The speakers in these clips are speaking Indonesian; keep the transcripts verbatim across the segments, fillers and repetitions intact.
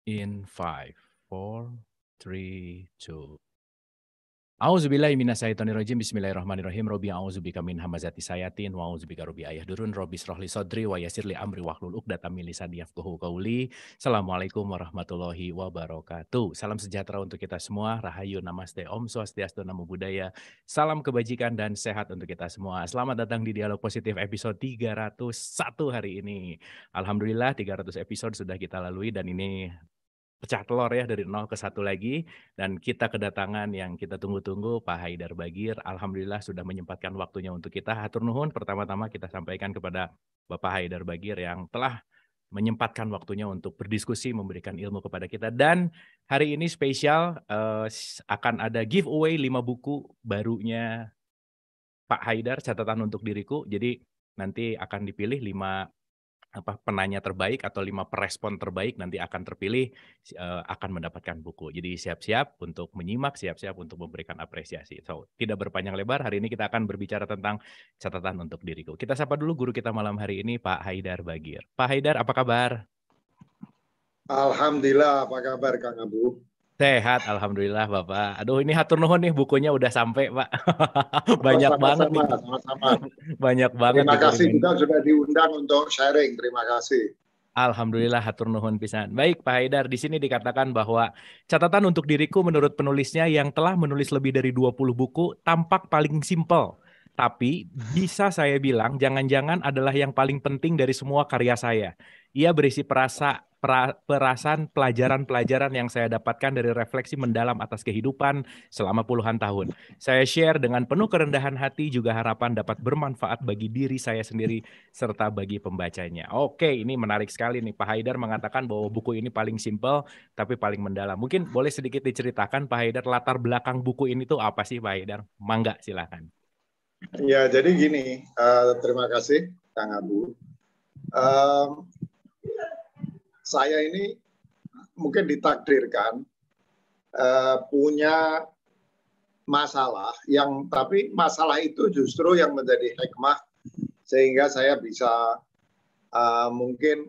In five, four, three, two. A'udzubillahi minasyaitonirrajim. Bismillahirrahmanirrahim. Robbi a'udzubika min hamazati sayatin wa a'udzubika robbi ayah durun. Robbi shrahli sodri wa yassirli amri wahlul uqdatam min lisani yafqahu qauli. Assalamualaikum warahmatullahi wabarakatuh. Salam sejahtera untuk kita semua. Rahayu, namaste, om swastiastu, namo buddhaya. Salam kebajikan dan sehat untuk kita semua. Selamat datang di Dialog Positif episode tiga ratus satu hari ini. Alhamdulillah tiga ratus episode sudah kita lalui dan ini pecah telur ya dari nol ke satu lagi, dan kita kedatangan yang kita tunggu-tunggu, Pak Haidar Bagir. Alhamdulillah sudah menyempatkan waktunya untuk kita. Hatur nuhun, pertama-tama kita sampaikan kepada Bapak Haidar Bagir yang telah menyempatkan waktunya untuk berdiskusi, memberikan ilmu kepada kita. Dan hari ini spesial, eh, akan ada giveaway lima buku barunya Pak Haidar, catatan untuk diriku. Jadi nanti akan dipilih lima apa penanya terbaik atau lima perespon terbaik nanti akan terpilih, uh, akan mendapatkan buku. Jadi siap-siap untuk menyimak, siap-siap untuk memberikan apresiasi. So, tidak berpanjang lebar, hari ini kita akan berbicara tentang catatan untuk diriku. Kita sapa dulu guru kita malam hari ini, Pak Haidar Bagir. Pak Haidar, apa kabar? Alhamdulillah, apa kabar Kang Abu? Sehat, alhamdulillah Bapak. Aduh, ini hatur nuhun nih, bukunya udah sampai Pak. Banyak sama-sama, banget nih. Sama-sama. Banyak banget. Terima kasih juga sudah diundang untuk sharing. Terima kasih. Alhamdulillah, hatur nuhun pisan. Baik Pak Haidar, di sini dikatakan bahwa catatan untuk diriku menurut penulisnya yang telah menulis lebih dari dua puluh buku tampak paling simpel. Tapi bisa saya bilang jangan-jangan adalah yang paling penting dari semua karya saya. Ia berisi perasa, pra, perasaan pelajaran-pelajaran yang saya dapatkan dari refleksi mendalam atas kehidupan selama puluhan tahun. Saya share dengan penuh kerendahan hati, juga harapan dapat bermanfaat bagi diri saya sendiri serta bagi pembacanya. Oke, ini menarik sekali nih. Pak Haidar mengatakan bahwa buku ini paling simpel tapi paling mendalam. Mungkin boleh sedikit diceritakan Pak Haidar, latar belakang buku ini tuh apa sih Pak Haidar? Mangga, silakan. Ya, jadi gini, uh, terima kasih Kang Abu. Uh, saya ini mungkin ditakdirkan uh, punya masalah yang, tapi masalah itu justru yang menjadi hikmah sehingga saya bisa uh, mungkin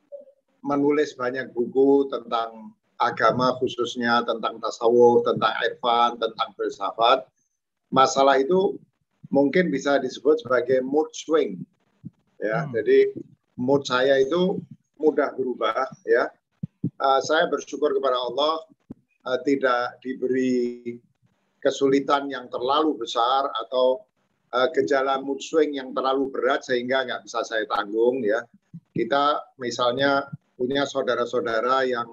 menulis banyak buku tentang agama, khususnya tentang tasawuf, tentang irfan, tentang filsafat. Masalah itu mungkin bisa disebut sebagai mood swing, ya. Hmm. Jadi mood saya itu mudah berubah, ya. Uh, saya bersyukur kepada Allah uh, tidak diberi kesulitan yang terlalu besar atau uh, gejala mood swing yang terlalu berat sehingga nggak bisa saya tanggung, ya. Kita misalnya punya saudara-saudara yang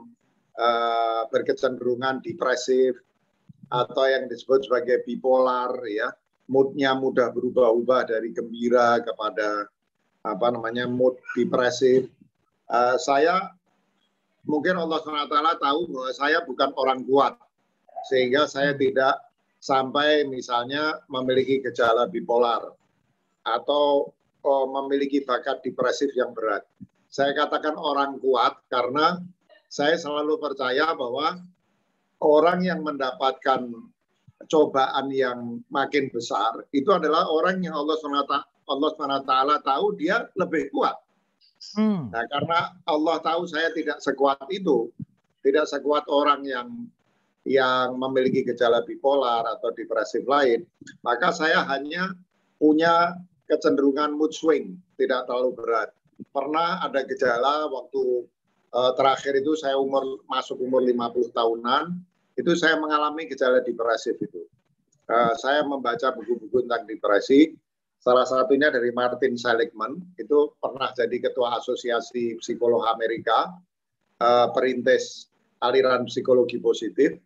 uh, berkecenderungan depresif atau yang disebut sebagai bipolar, ya. Moodnya mudah berubah-ubah dari gembira kepada apa namanya mood depresif. Uh, saya mungkin Allah subhanahu wa taala tahu bahwa saya bukan orang kuat sehingga saya tidak sampai misalnya memiliki gejala bipolar atau oh, memiliki bakat depresif yang berat. Saya katakan orang kuat karena saya selalu percaya bahwa orang yang mendapatkan cobaan yang makin besar itu adalah orang yang Allah subhanahu wa taala tahu dia lebih kuat. Hmm. Nah, karena Allah tahu saya tidak sekuat itu, tidak sekuat orang yang yang memiliki gejala bipolar atau depresif lain, maka saya hanya punya kecenderungan mood swing, tidak terlalu berat. Pernah ada gejala waktu uh, terakhir itu saya umur masuk umur lima puluh tahunan, itu saya mengalami gejala depresif itu. Uh, saya membaca buku-buku tentang depresi, salah satunya dari Martin Seligman, itu pernah jadi ketua Asosiasi Psikolog Amerika, uh, perintis aliran psikologi positif.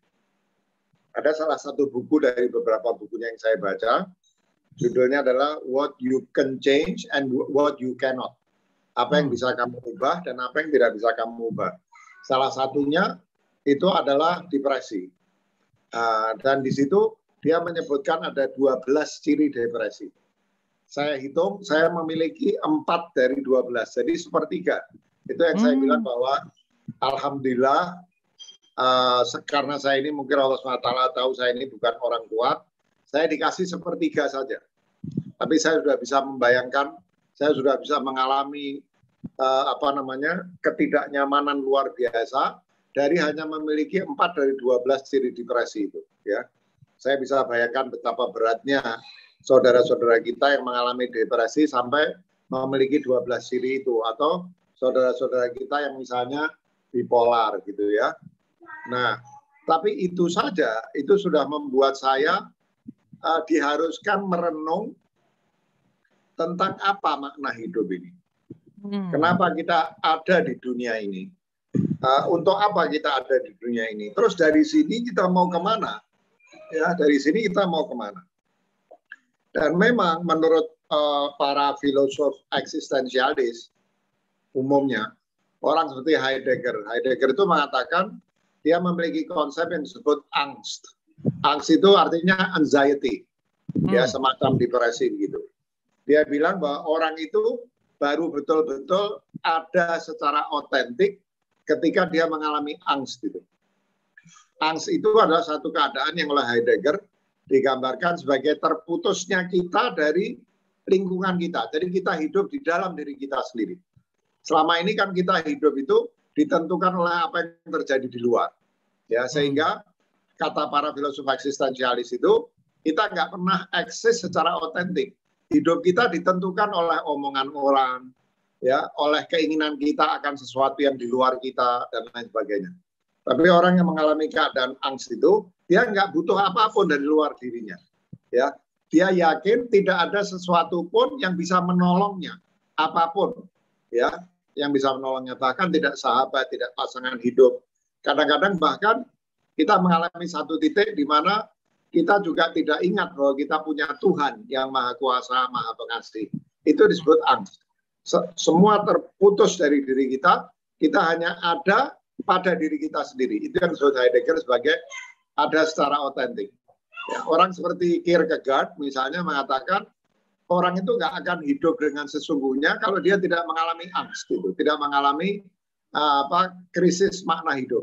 Ada salah satu buku dari beberapa bukunya yang saya baca, judulnya adalah What You Can Change and What You Cannot. Apa yang bisa kamu ubah dan apa yang tidak bisa kamu ubah. Salah satunya itu adalah depresi. Uh, dan di situ dia menyebutkan ada dua belas ciri depresi. Saya hitung, saya memiliki empat dari dua belas, jadi sepertiga. Itu yang hmm. saya bilang bahwa alhamdulillah, uh, karena saya ini mungkin Allah subhanahu wa taala tahu saya ini bukan orang kuat, saya dikasih sepertiga saja. Tapi saya sudah bisa membayangkan, saya sudah bisa mengalami uh, apa namanya ketidaknyamanan luar biasa dari hanya memiliki empat dari dua belas ciri depresi itu. Ya, saya bisa bayangkan betapa beratnya saudara-saudara kita yang mengalami depresi sampai memiliki dua belas ciri itu, atau saudara-saudara kita yang misalnya bipolar gitu ya. Nah, tapi itu saja itu sudah membuat saya uh, diharuskan merenung tentang apa makna hidup ini. Hmm. Kenapa kita ada di dunia ini? Uh, untuk apa kita ada di dunia ini? Terus dari sini kita mau kemana? Ya, dari sini kita mau kemana? Dan memang menurut uh, para filosof eksistensialis umumnya, orang seperti Heidegger, Heidegger itu mengatakan dia memiliki konsep yang disebut angst. Angst itu artinya anxiety, hmm. ya semacam depresi gitu. Dia bilang bahwa orang itu baru betul-betul ada secara otentik ketika dia mengalami angst itu. Angst itu adalah satu keadaan yang oleh Heidegger digambarkan sebagai terputusnya kita dari lingkungan kita. Jadi kita hidup di dalam diri kita sendiri. Selama ini kan kita hidup itu ditentukan oleh apa yang terjadi di luar. Ya, sehingga kata para filosof eksistensialis itu, kita nggak pernah eksis secara otentik. Hidup kita ditentukan oleh omongan orang, ya, oleh keinginan kita akan sesuatu yang di luar kita, dan lain sebagainya. Tapi orang yang mengalami keadaan angst itu, dia nggak butuh apapun dari luar dirinya. Ya, dia yakin tidak ada sesuatu pun yang bisa menolongnya, apapun, ya, yang bisa menolongnya. Bahkan tidak sahabat, tidak pasangan hidup. Kadang-kadang bahkan kita mengalami satu titik di mana kita juga tidak ingat bahwa kita punya Tuhan yang Maha Kuasa, Maha Pengasih. Itu disebut angst. Semua terputus dari diri kita, kita hanya ada pada diri kita sendiri. Itu yang disebut Heidegger sebagai ada secara otentik. Ya, orang seperti Kierkegaard misalnya mengatakan orang itu nggak akan hidup dengan sesungguhnya kalau dia tidak mengalami angst, gitu, tidak mengalami uh, apa krisis makna hidup.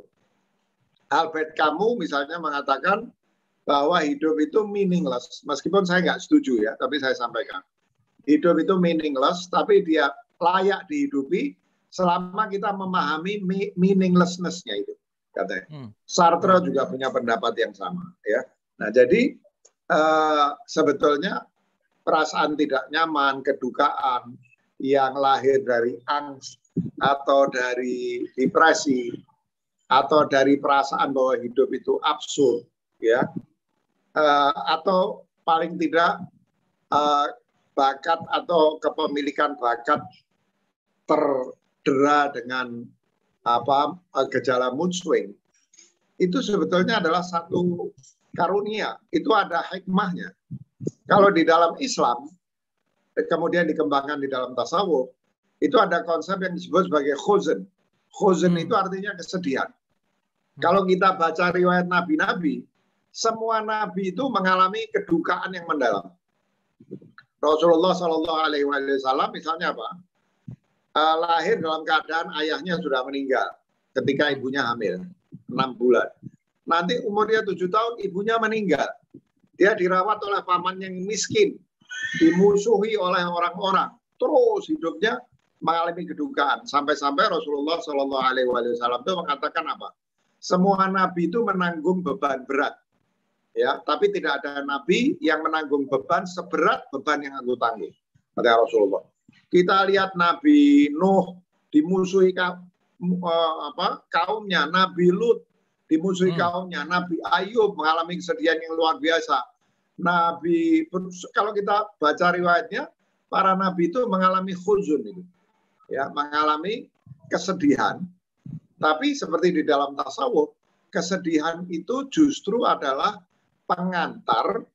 Albert Camus misalnya mengatakan bahwa hidup itu meaningless. Meskipun saya nggak setuju ya, tapi saya sampaikan. Hidup itu meaningless, tapi dia layak dihidupi selama kita memahami meaninglessness-nya itu, katanya. Hmm. Sartre juga punya pendapat yang sama, ya. Nah, jadi uh, sebetulnya perasaan tidak nyaman, kedukaan yang lahir dari angst atau dari depresi atau dari perasaan bahwa hidup itu absurd, ya, uh, atau paling tidak uh, bakat atau kepemilikan bakat terdera dengan apa gejala mood swing, itu sebetulnya adalah satu karunia, itu ada hikmahnya. Kalau di dalam Islam, kemudian dikembangkan di dalam tasawuf, itu ada konsep yang disebut sebagai khuzn. Khuzn hmm. itu artinya kesedihan. Hmm. Kalau kita baca riwayat nabi-nabi, semua nabi itu mengalami kedukaan yang mendalam. Rasulullah Shallallahu Alaihi Wasallam misalnya apa? Uh, lahir dalam keadaan ayahnya sudah meninggal ketika ibunya hamil enam bulan. Nanti umurnya tujuh tahun ibunya meninggal. Dia dirawat oleh paman yang miskin, dimusuhi oleh orang-orang. Terus hidupnya mengalami kedukaan. Sampai-sampai Rasulullah Shallallahu Alaihi Wasallam itu mengatakan apa? Semua nabi itu menanggung beban berat. Ya, tapi tidak ada nabi yang menanggung beban seberat beban yang aku tanggung. Kata Rasulullah. Kita lihat Nabi Nuh dimusuhi kaum, uh, apa, kaumnya, Nabi Lut dimusuhi hmm. kaumnya, Nabi Ayub mengalami kesedihan yang luar biasa. Nabi, kalau kita baca riwayatnya, para nabi itu mengalami khuzun itu, ya, mengalami kesedihan. Tapi seperti di dalam tasawuf, kesedihan itu justru adalah pengantar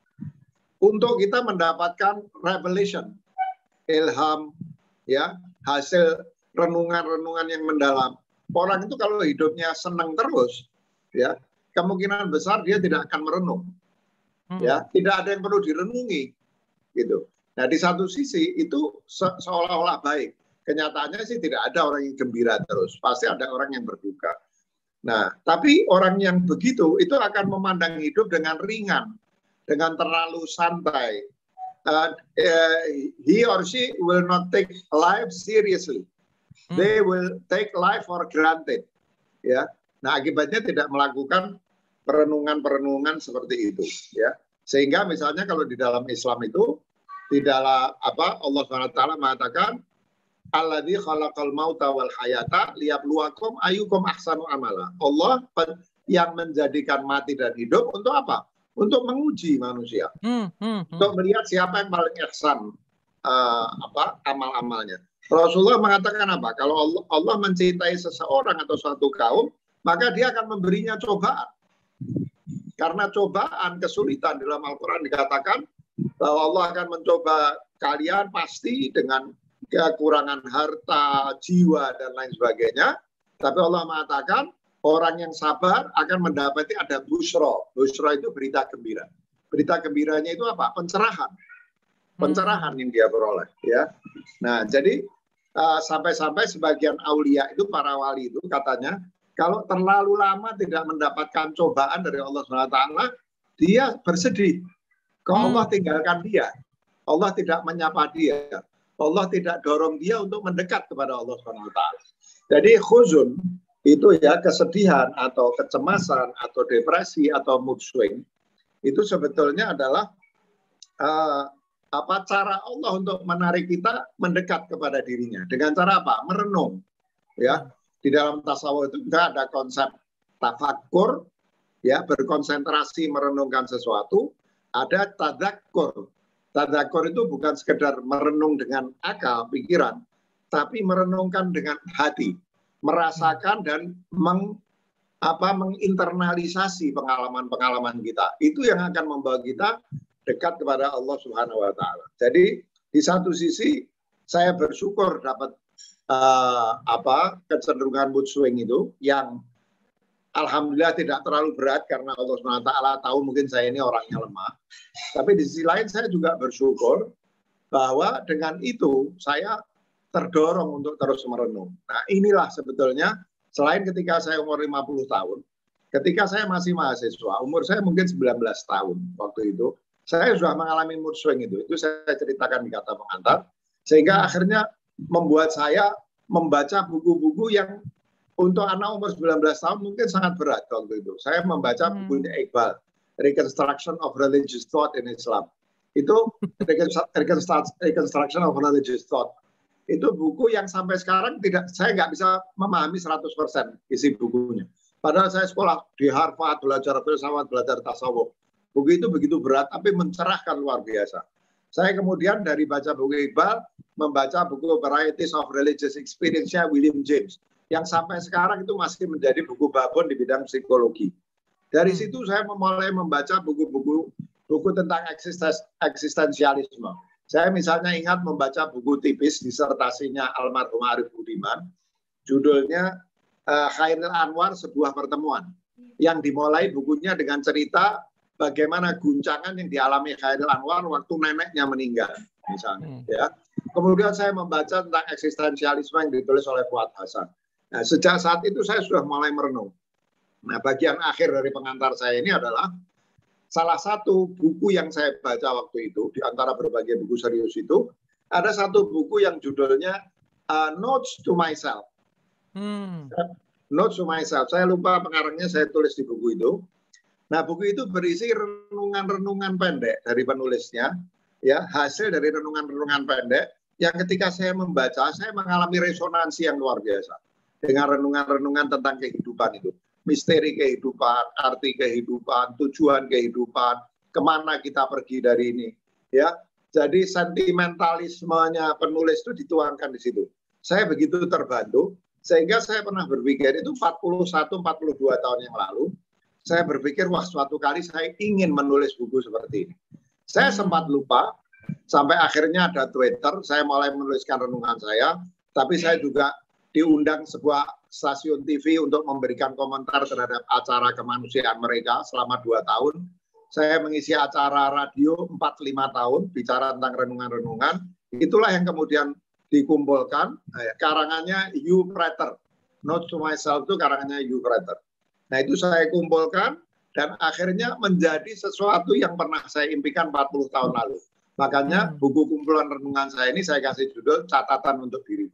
untuk kita mendapatkan revelation, ilham, ya, hasil renungan-renungan yang mendalam. Orang itu kalau hidupnya senang terus, ya, kemungkinan besar dia tidak akan merenung, hmm. ya, tidak ada yang perlu direnungi, gitu. Nah, di satu sisi itu se seolah-olah baik. Kenyataannya sih tidak ada orang yang gembira terus, pasti ada orang yang berduka. Nah, tapi orang yang begitu itu akan memandang hidup dengan ringan, dengan terlalu santai. Uh, uh, he or she will not take life seriously. Hmm. They will take life for granted. Ya, Nah, akibatnya tidak melakukan perenungan-perenungan seperti itu, ya. Sehingga misalnya kalau di dalam Islam itu tidaklah apa Allah subhanahu wa taala mengatakan alladzi khalaqal mauta wal hayata liyabluwakum ayyukum ahsanu amala. Allah yang menjadikan mati dan hidup untuk apa? Untuk menguji manusia. Hmm, hmm, hmm. Untuk melihat siapa yang paling ihsan uh, apa amal-amalnya. Rasulullah mengatakan apa? Kalau Allah, Allah mencintai seseorang atau suatu kaum, maka dia akan memberinya cobaan. Karena cobaan, kesulitan dalam Al-Quran dikatakan bahwa Allah akan mencoba kalian pasti dengan kekurangan harta, jiwa, dan lain sebagainya. Tapi Allah mengatakan orang yang sabar akan mendapati ada busro. Busro itu berita gembira. Berita gembiranya itu apa? Pencerahan. Pencerahan yang dia peroleh. Ya. Nah, jadi uh, sampai-sampai sebagian aulia itu, para wali itu katanya, kalau terlalu lama tidak mendapatkan cobaan dari Allah subhanahu wa taala, dia bersedih. Kalau Allah tinggalkan dia, Allah tidak menyapa dia, Allah tidak dorong dia untuk mendekat kepada Allah subhanahu wa taala. Jadi khuzun itu ya kesedihan atau kecemasan atau depresi atau mood swing itu sebetulnya adalah uh, apa cara Allah untuk menarik kita mendekat kepada dirinya dengan cara apa? Merenung, ya. Di dalam tasawuf itu tidak ada konsep tafakkur, ya, berkonsentrasi merenungkan sesuatu. Ada tadakkur. Tadakkur itu bukan sekedar merenung dengan akal, pikiran, tapi merenungkan dengan hati, merasakan dan meng, apa, menginternalisasi pengalaman-pengalaman kita. Itu yang akan membawa kita dekat kepada Allah Subhanahu wa taala. Jadi di satu sisi saya bersyukur dapat Uh, apa kecenderungan mood swing itu yang alhamdulillah tidak terlalu berat karena Allah subhanahu wa taala tahu mungkin saya ini orangnya lemah. Tapi di sisi lain saya juga bersyukur bahwa dengan itu saya terdorong untuk terus merenung. Nah, inilah sebetulnya selain ketika saya umur lima puluh tahun, ketika saya masih mahasiswa, umur saya mungkin sembilan belas tahun waktu itu, saya sudah mengalami mood swing itu. Itu saya ceritakan di kata pengantar, sehingga akhirnya membuat saya membaca buku-buku yang untuk anak umur sembilan belas tahun mungkin sangat berat waktu itu. Saya membaca hmm. bukunya Iqbal, Reconstruction of Religious Thought in Islam. Itu Reconstruction of Religious Thought. Itu buku yang sampai sekarang tidak saya nggak bisa memahami seratus persen isi bukunya. Padahal saya sekolah di Harvard, belajar filsafat, belajar tasawuf. Buku itu begitu berat, tapi mencerahkan luar biasa. Saya kemudian dari baca buku Iqbal, membaca buku Varieties of Religious Experience-nya William James, yang sampai sekarang itu masih menjadi buku babon di bidang psikologi. Dari situ saya mulai membaca buku-buku buku tentang eksistensialisme. Saya misalnya ingat membaca buku tipis disertasinya almarhum Arif Budiman, judulnya uh, Khairil Anwar, Sebuah Pertemuan, yang dimulai bukunya dengan cerita bagaimana guncangan yang dialami Khairil Anwar waktu neneknya meninggal, misalnya. Hmm. Ya. Kemudian saya membaca tentang eksistensialisme yang ditulis oleh Fuad Hasan. Nah, sejak saat itu saya sudah mulai merenung. Nah, bagian akhir dari pengantar saya ini adalah salah satu buku yang saya baca waktu itu, di antara berbagai buku serius itu, ada satu buku yang judulnya uh, Notes to Myself. Hmm. Notes to Myself. Saya lupa pengarangnya, saya tulis di buku itu. Nah, buku itu berisi renungan-renungan pendek dari penulisnya, ya, hasil dari renungan-renungan pendek yang ketika saya membaca, saya mengalami resonansi yang luar biasa dengan renungan-renungan tentang kehidupan itu. Misteri kehidupan, arti kehidupan, tujuan kehidupan, kemana kita pergi dari ini. Ya, jadi sentimentalismenya penulis itu dituangkan di situ. Saya begitu terbantu, sehingga saya pernah berpikir itu empat puluh satu empat puluh dua tahun yang lalu, saya berpikir, wah suatu kali saya ingin menulis buku seperti ini. Saya sempat lupa, sampai akhirnya ada Twitter, saya mulai menuliskan renungan saya, tapi saya juga diundang sebuah stasiun T V untuk memberikan komentar terhadap acara kemanusiaan mereka selama dua tahun. Saya mengisi acara radio empat lima tahun, bicara tentang renungan-renungan. Itulah yang kemudian dikumpulkan, karangannya Hugh Prater. Notes to Myself itu karangannya Hugh Prater. Nah, itu saya kumpulkan dan akhirnya menjadi sesuatu yang pernah saya impikan empat puluh tahun lalu. Makanya buku kumpulan renungan saya ini saya kasih judul Catatan untuk Diriku.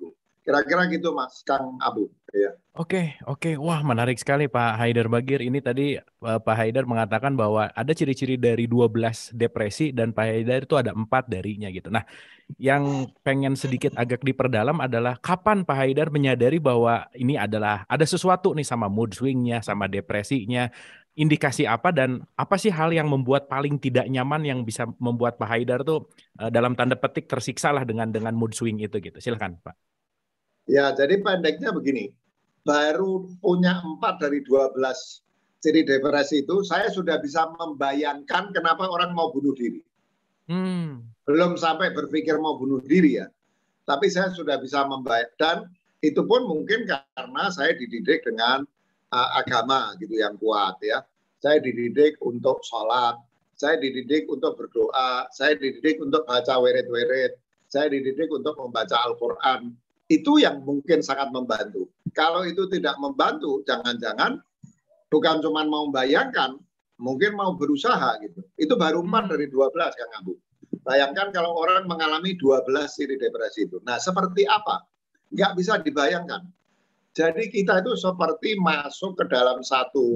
Kira-kira gitu Mas Kang Abu. Ya. Oke, oke. Wah, menarik sekali Pak Haidar Bagir. Ini tadi uh, Pak Haidar mengatakan bahwa ada ciri-ciri dari dua belas depresi dan Pak Haidar itu ada empat darinya gitu. Nah, yang pengen sedikit agak diperdalam adalah kapan Pak Haidar menyadari bahwa ini adalah ada sesuatu nih sama mood swing-nya, sama depresinya. Indikasi apa dan apa sih hal yang membuat paling tidak nyaman yang bisa membuat Pak Haidar tuh uh, dalam tanda petik tersiksa lah dengan dengan mood swing itu gitu. Silakan Pak. Ya, jadi pendeknya begini. Baru punya empat dari dua belas ciri depresi itu, saya sudah bisa membayangkan kenapa orang mau bunuh diri. Hmm. Belum sampai berpikir mau bunuh diri ya. Tapi saya sudah bisa membayangkan. Dan itu pun mungkin karena saya dididik dengan uh, agama gitu yang kuat ya. Saya dididik untuk sholat. Saya dididik untuk berdoa. Saya dididik untuk baca wirid-wirid. Saya dididik untuk membaca Al-Quran. Itu yang mungkin sangat membantu. Kalau itu tidak membantu, jangan-jangan bukan cuma mau membayangkan, mungkin mau berusaha gitu. Itu baru empat dari dua belas Kang Abu. Bayangkan kalau orang mengalami dua belas ciri depresi itu. Nah, seperti apa? Nggak bisa dibayangkan. Jadi kita itu seperti masuk ke dalam satu,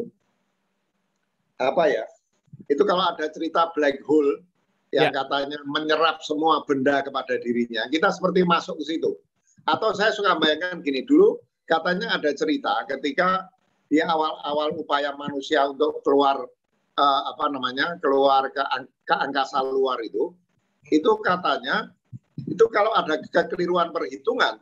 apa ya, itu kalau ada cerita black hole, yang ya. Katanya menyerap semua benda kepada dirinya, kita seperti masuk ke situ. Atau saya suka bayangkan gini, dulu katanya ada cerita ketika di awal-awal upaya manusia untuk keluar uh, apa namanya keluar ke, ke angkasa luar itu, itu katanya itu kalau ada kekeliruan perhitungan,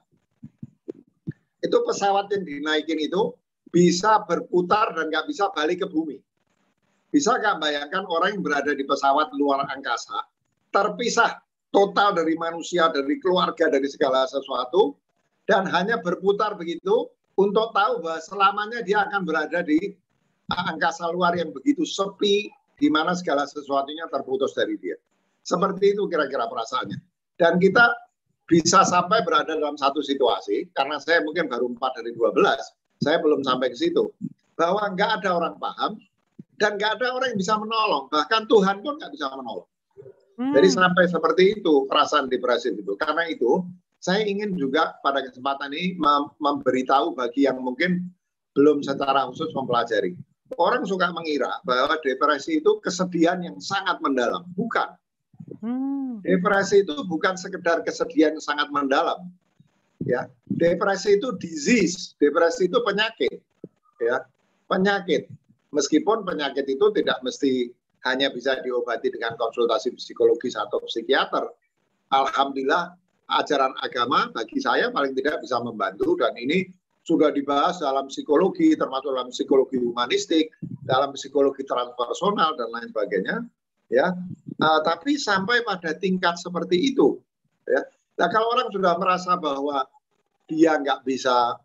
itu pesawat yang dinaikin itu bisa berputar dan nggak bisa balik ke bumi. Bisa nggak bayangkan orang yang berada di pesawat luar angkasa terpisah total dari manusia, dari keluarga, dari segala sesuatu, dan hanya berputar begitu untuk tahu bahwa selamanya dia akan berada di angkasa luar yang begitu sepi, di mana segala sesuatunya terputus dari dia. Seperti itu kira-kira perasaannya. Dan kita bisa sampai berada dalam satu situasi, karena saya mungkin baru empat dari dua belas, saya belum sampai ke situ, bahwa nggak ada orang paham, dan nggak ada orang yang bisa menolong, bahkan Tuhan pun nggak bisa menolong. Hmm. Jadi sampai seperti itu perasaan depresi itu. Karena itu saya ingin juga pada kesempatan ini mem memberitahu bagi yang mungkin belum secara khusus mempelajari. Orang suka mengira bahwa depresi itu kesedihan yang sangat mendalam. Bukan. Hmm. Depresi itu bukan sekedar kesedihan yang sangat mendalam. Ya, depresi itu disease. Depresi itu penyakit. Ya, penyakit. Meskipun penyakit itu tidak mesti hanya bisa diobati dengan konsultasi psikologis atau psikiater. Alhamdulillah, ajaran agama bagi saya paling tidak bisa membantu, dan ini sudah dibahas dalam psikologi, termasuk dalam psikologi humanistik, dalam psikologi transpersonal dan lain sebagainya. Ya, uh, tapi sampai pada tingkat seperti itu. Ya, nah kalau orang sudah merasa bahwa dia nggak bisa,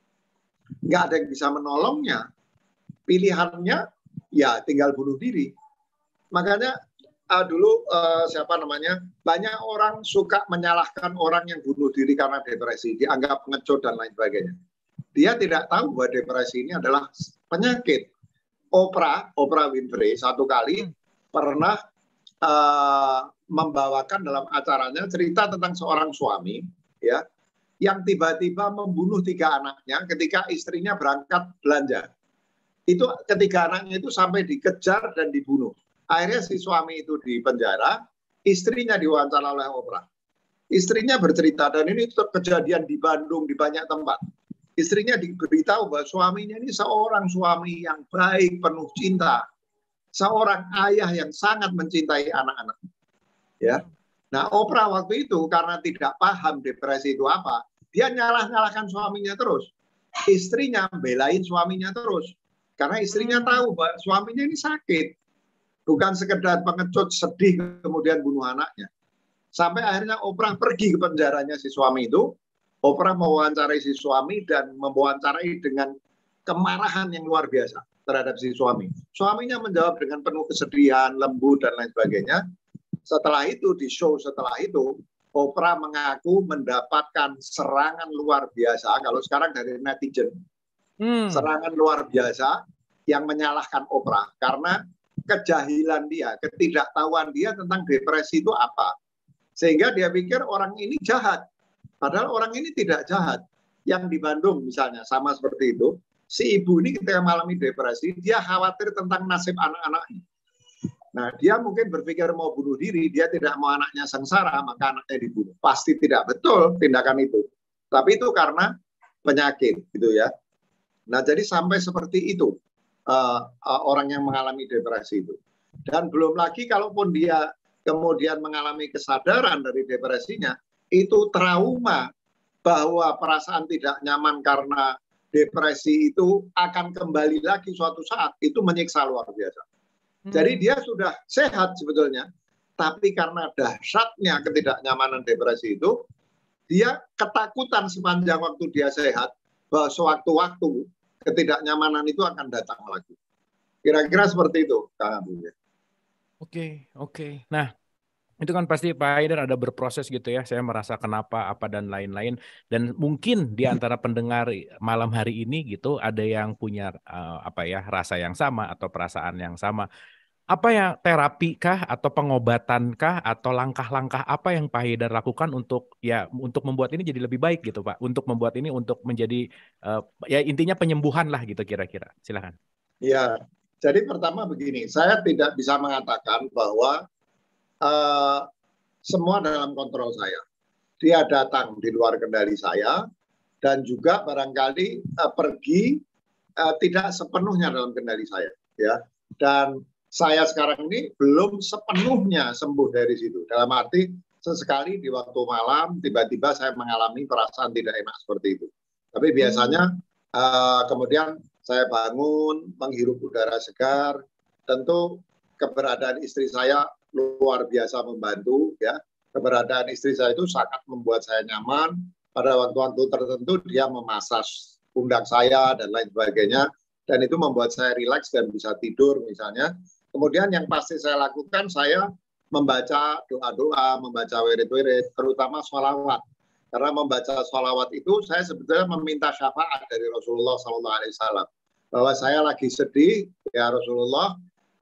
nggak ada yang bisa menolongnya, pilihannya ya tinggal bunuh diri. Makanya uh, dulu uh, siapa namanya banyak orang suka menyalahkan orang yang bunuh diri karena depresi, dianggap pengecut dan lain sebagainya. Dia tidak tahu bahwa depresi ini adalah penyakit. Oprah, Oprah Winfrey satu kali pernah uh, membawakan dalam acaranya cerita tentang seorang suami, ya, yang tiba-tiba membunuh tiga anaknya ketika istrinya berangkat belanja. Itu ketiga anaknya itu sampai dikejar dan dibunuh. Akhirnya si suami itu di penjara, istrinya diwawancara oleh Oprah. Istrinya bercerita, dan ini kejadian di Bandung, di banyak tempat. Istrinya diberitahu bahwa suaminya ini seorang suami yang baik, penuh cinta. Seorang ayah yang sangat mencintai anak-anak. Ya. Nah, Oprah waktu itu karena tidak paham depresi itu apa, dia nyalah-nyalahkan suaminya terus. Istrinya belain suaminya terus. Karena istrinya tahu bahwa suaminya ini sakit. Bukan sekedar pengecut, sedih, kemudian bunuh anaknya. Sampai akhirnya Oprah pergi ke penjaranya si suami itu. Oprah mewawancarai si suami dan mewawancarai dengan kemarahan yang luar biasa terhadap si suami. Suaminya menjawab dengan penuh kesedihan, lembut, dan lain sebagainya. Setelah itu, di show setelah itu, Oprah mengaku mendapatkan serangan luar biasa, kalau sekarang dari netizen. Hmm. Serangan luar biasa yang menyalahkan Oprah. Karena kejahilan dia, ketidaktahuan dia tentang depresi itu apa. Sehingga dia pikir orang ini jahat. Padahal orang ini tidak jahat. Yang di Bandung misalnya sama seperti itu, si ibu ini ketika mengalami depresi, dia khawatir tentang nasib anak-anaknya. Nah, dia mungkin berpikir mau bunuh diri, dia tidak mau anaknya sengsara, maka anaknya dibunuh. Pasti tidak betul tindakan itu. Tapi itu karena penyakit, gitu ya. Nah, jadi sampai seperti itu uh, uh, orang yang mengalami depresi itu. Dan belum lagi kalaupun dia kemudian mengalami kesadaran dari depresinya, itu trauma bahwa perasaan tidak nyaman karena depresi itu akan kembali lagi suatu saat, itu menyiksa luar biasa. Hmm. Jadi dia sudah sehat sebetulnya, tapi karena dahsyatnya ketidaknyamanan depresi itu, dia ketakutan sepanjang waktu dia sehat, bahwa sewaktu-waktu ketidaknyamanan itu akan datang lagi. Kira-kira seperti itu, Kang Abu. Oke, oke. Nah, itu kan pasti Pak Haidar ada berproses gitu ya, saya merasa kenapa, apa, dan lain-lain. Dan mungkin di antara pendengar malam hari ini gitu, ada yang punya uh, apa ya rasa yang sama atau perasaan yang sama. Apa ya, terapi kah, atau pengobatan kah, atau langkah-langkah apa yang Pak Haidar lakukan untuk ya untuk membuat ini jadi lebih baik gitu Pak, untuk membuat ini untuk menjadi, uh, ya intinya penyembuhan lah gitu kira-kira. Silakan. Ya, jadi pertama begini, saya tidak bisa mengatakan bahwa Uh, semua dalam kontrol saya. Dia datang di luar kendali saya dan juga barangkali uh, pergi uh, tidak sepenuhnya dalam kendali saya, ya. Dan saya sekarang ini belum sepenuhnya sembuh dari situ. Dalam arti sesekali di waktu malam tiba-tiba saya mengalami perasaan tidak enak seperti itu. Tapi biasanya uh, kemudian saya bangun, menghirup udara segar. Tentu keberadaan istri saya luar biasa membantu, ya. Keberadaan istri saya itu sangat membuat saya nyaman. Pada waktu-waktu tertentu dia memasas pundak saya dan lain sebagainya, dan itu membuat saya rileks dan bisa tidur misalnya. Kemudian yang pasti saya lakukan, saya membaca doa-doa, membaca wirid-wirid, terutama sholawat. Karena membaca sholawat itu saya sebetulnya meminta syafaat dari Rasulullah shallallahu alaihi wasallam bahwa saya lagi sedih, ya Rasulullah,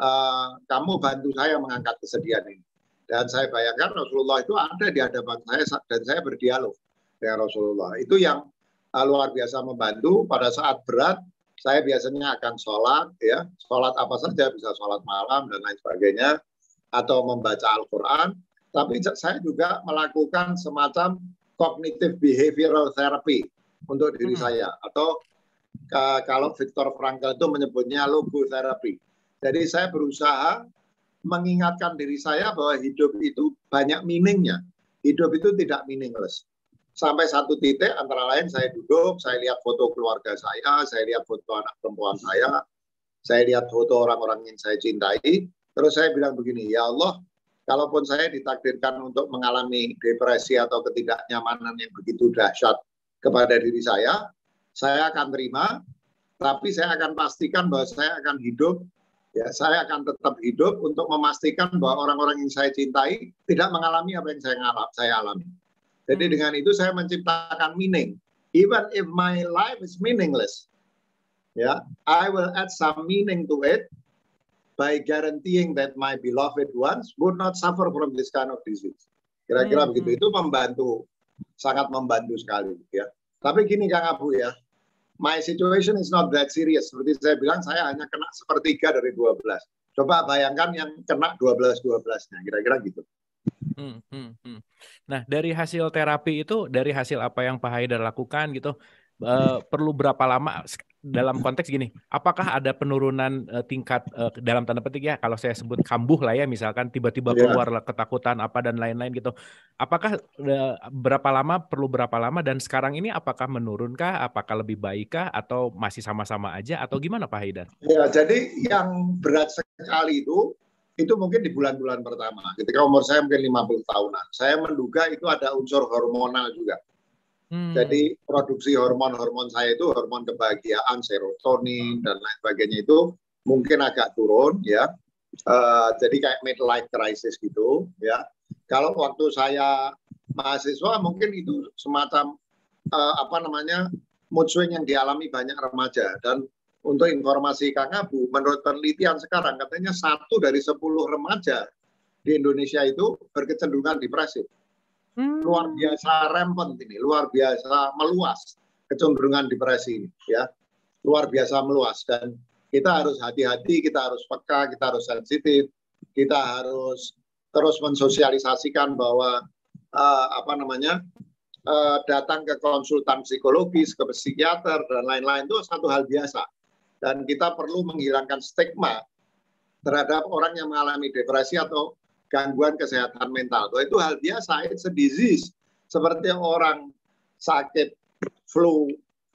Uh, kamu bantu saya mengangkat kesedihan ini. Dan saya bayangkan Rasulullah itu ada di hadapan saya dan saya berdialog dengan Rasulullah. Itu yang uh, luar biasa membantu. Pada saat berat, saya biasanya akan sholat, ya, sholat apa saja, bisa sholat malam dan lain sebagainya, atau membaca Al-Quran. Tapi saya juga melakukan semacam cognitive behavioral therapy untuk diri hmm. saya, atau uh, kalau Viktor Frankl itu menyebutnya logotherapy. Jadi saya berusaha mengingatkan diri saya bahwa hidup itu banyak meaningnya. Hidup itu tidak meaningless. Sampai satu titik antara lain saya duduk, saya lihat foto keluarga saya, saya lihat foto anak perempuan saya, saya lihat foto orang-orang yang saya cintai. Terus saya bilang begini, ya Allah, kalaupun saya ditakdirkan untuk mengalami depresi atau ketidaknyamanan yang begitu dahsyat kepada diri saya, saya akan terima, tapi saya akan pastikan bahwa saya akan hidup. Ya, saya akan tetap hidup untuk memastikan bahwa orang-orang yang saya cintai tidak mengalami apa yang saya, ngalami, saya alami. Jadi hmm. dengan itu saya menciptakan meaning. Even if my life is meaningless, ya, I will add some meaning to it by guaranteeing that my beloved ones would not suffer from this kind of disease. Kira-kira hmm. begitu. Itu membantu, sangat membantu sekali. Ya. Tapi gini Kang Abu ya, my situation is not that serious. Seperti saya bilang, saya hanya kena sepertiga dari dua belas. Coba bayangkan yang kena dua belas dua belas-nya, kira-kira gitu. Hmm, hmm, hmm. Nah, dari hasil terapi itu, dari hasil apa yang Pak Haidar lakukan gitu, uh, perlu berapa lama? Dalam konteks gini, apakah ada penurunan uh, tingkat uh, dalam tanda petik ya, kalau saya sebut kambuh lah ya, misalkan tiba-tiba keluar yeah. ketakutan apa dan lain-lain gitu. Apakah uh, berapa lama, perlu berapa lama, dan sekarang ini apakah menurunkah, apakah lebih baikkah, atau masih sama-sama aja, atau gimana Pak Haidar? Ya, jadi yang berat sekali itu, itu mungkin di bulan-bulan pertama. Ketika umur saya mungkin lima puluh tahunan. Saya menduga itu ada unsur hormonal juga. Hmm. Jadi produksi hormon-hormon saya itu hormon kebahagiaan, serotonin dan lain sebagainya itu mungkin agak turun ya. Uh, jadi kayak midlife crisis gitu ya. Kalau waktu saya mahasiswa mungkin itu semacam uh, apa namanya mood swing yang dialami banyak remaja. Dan untuk informasi Kang Abu, menurut penelitian sekarang katanya satu dari sepuluh remaja di Indonesia itu berkecenderungan depresif. luar biasa rampant ini, luar biasa meluas kecenderungan depresi ini, ya, luar biasa meluas. Dan kita harus hati-hati, kita harus peka, kita harus sensitif, kita harus terus mensosialisasikan bahwa uh, apa namanya uh, datang ke konsultan psikologis, ke psikiater dan lain-lain itu satu hal biasa. Dan kita perlu menghilangkan stigma terhadap orang yang mengalami depresi atau gangguan kesehatan mental. Itu hal biasa, it's a disease. Seperti orang sakit flu,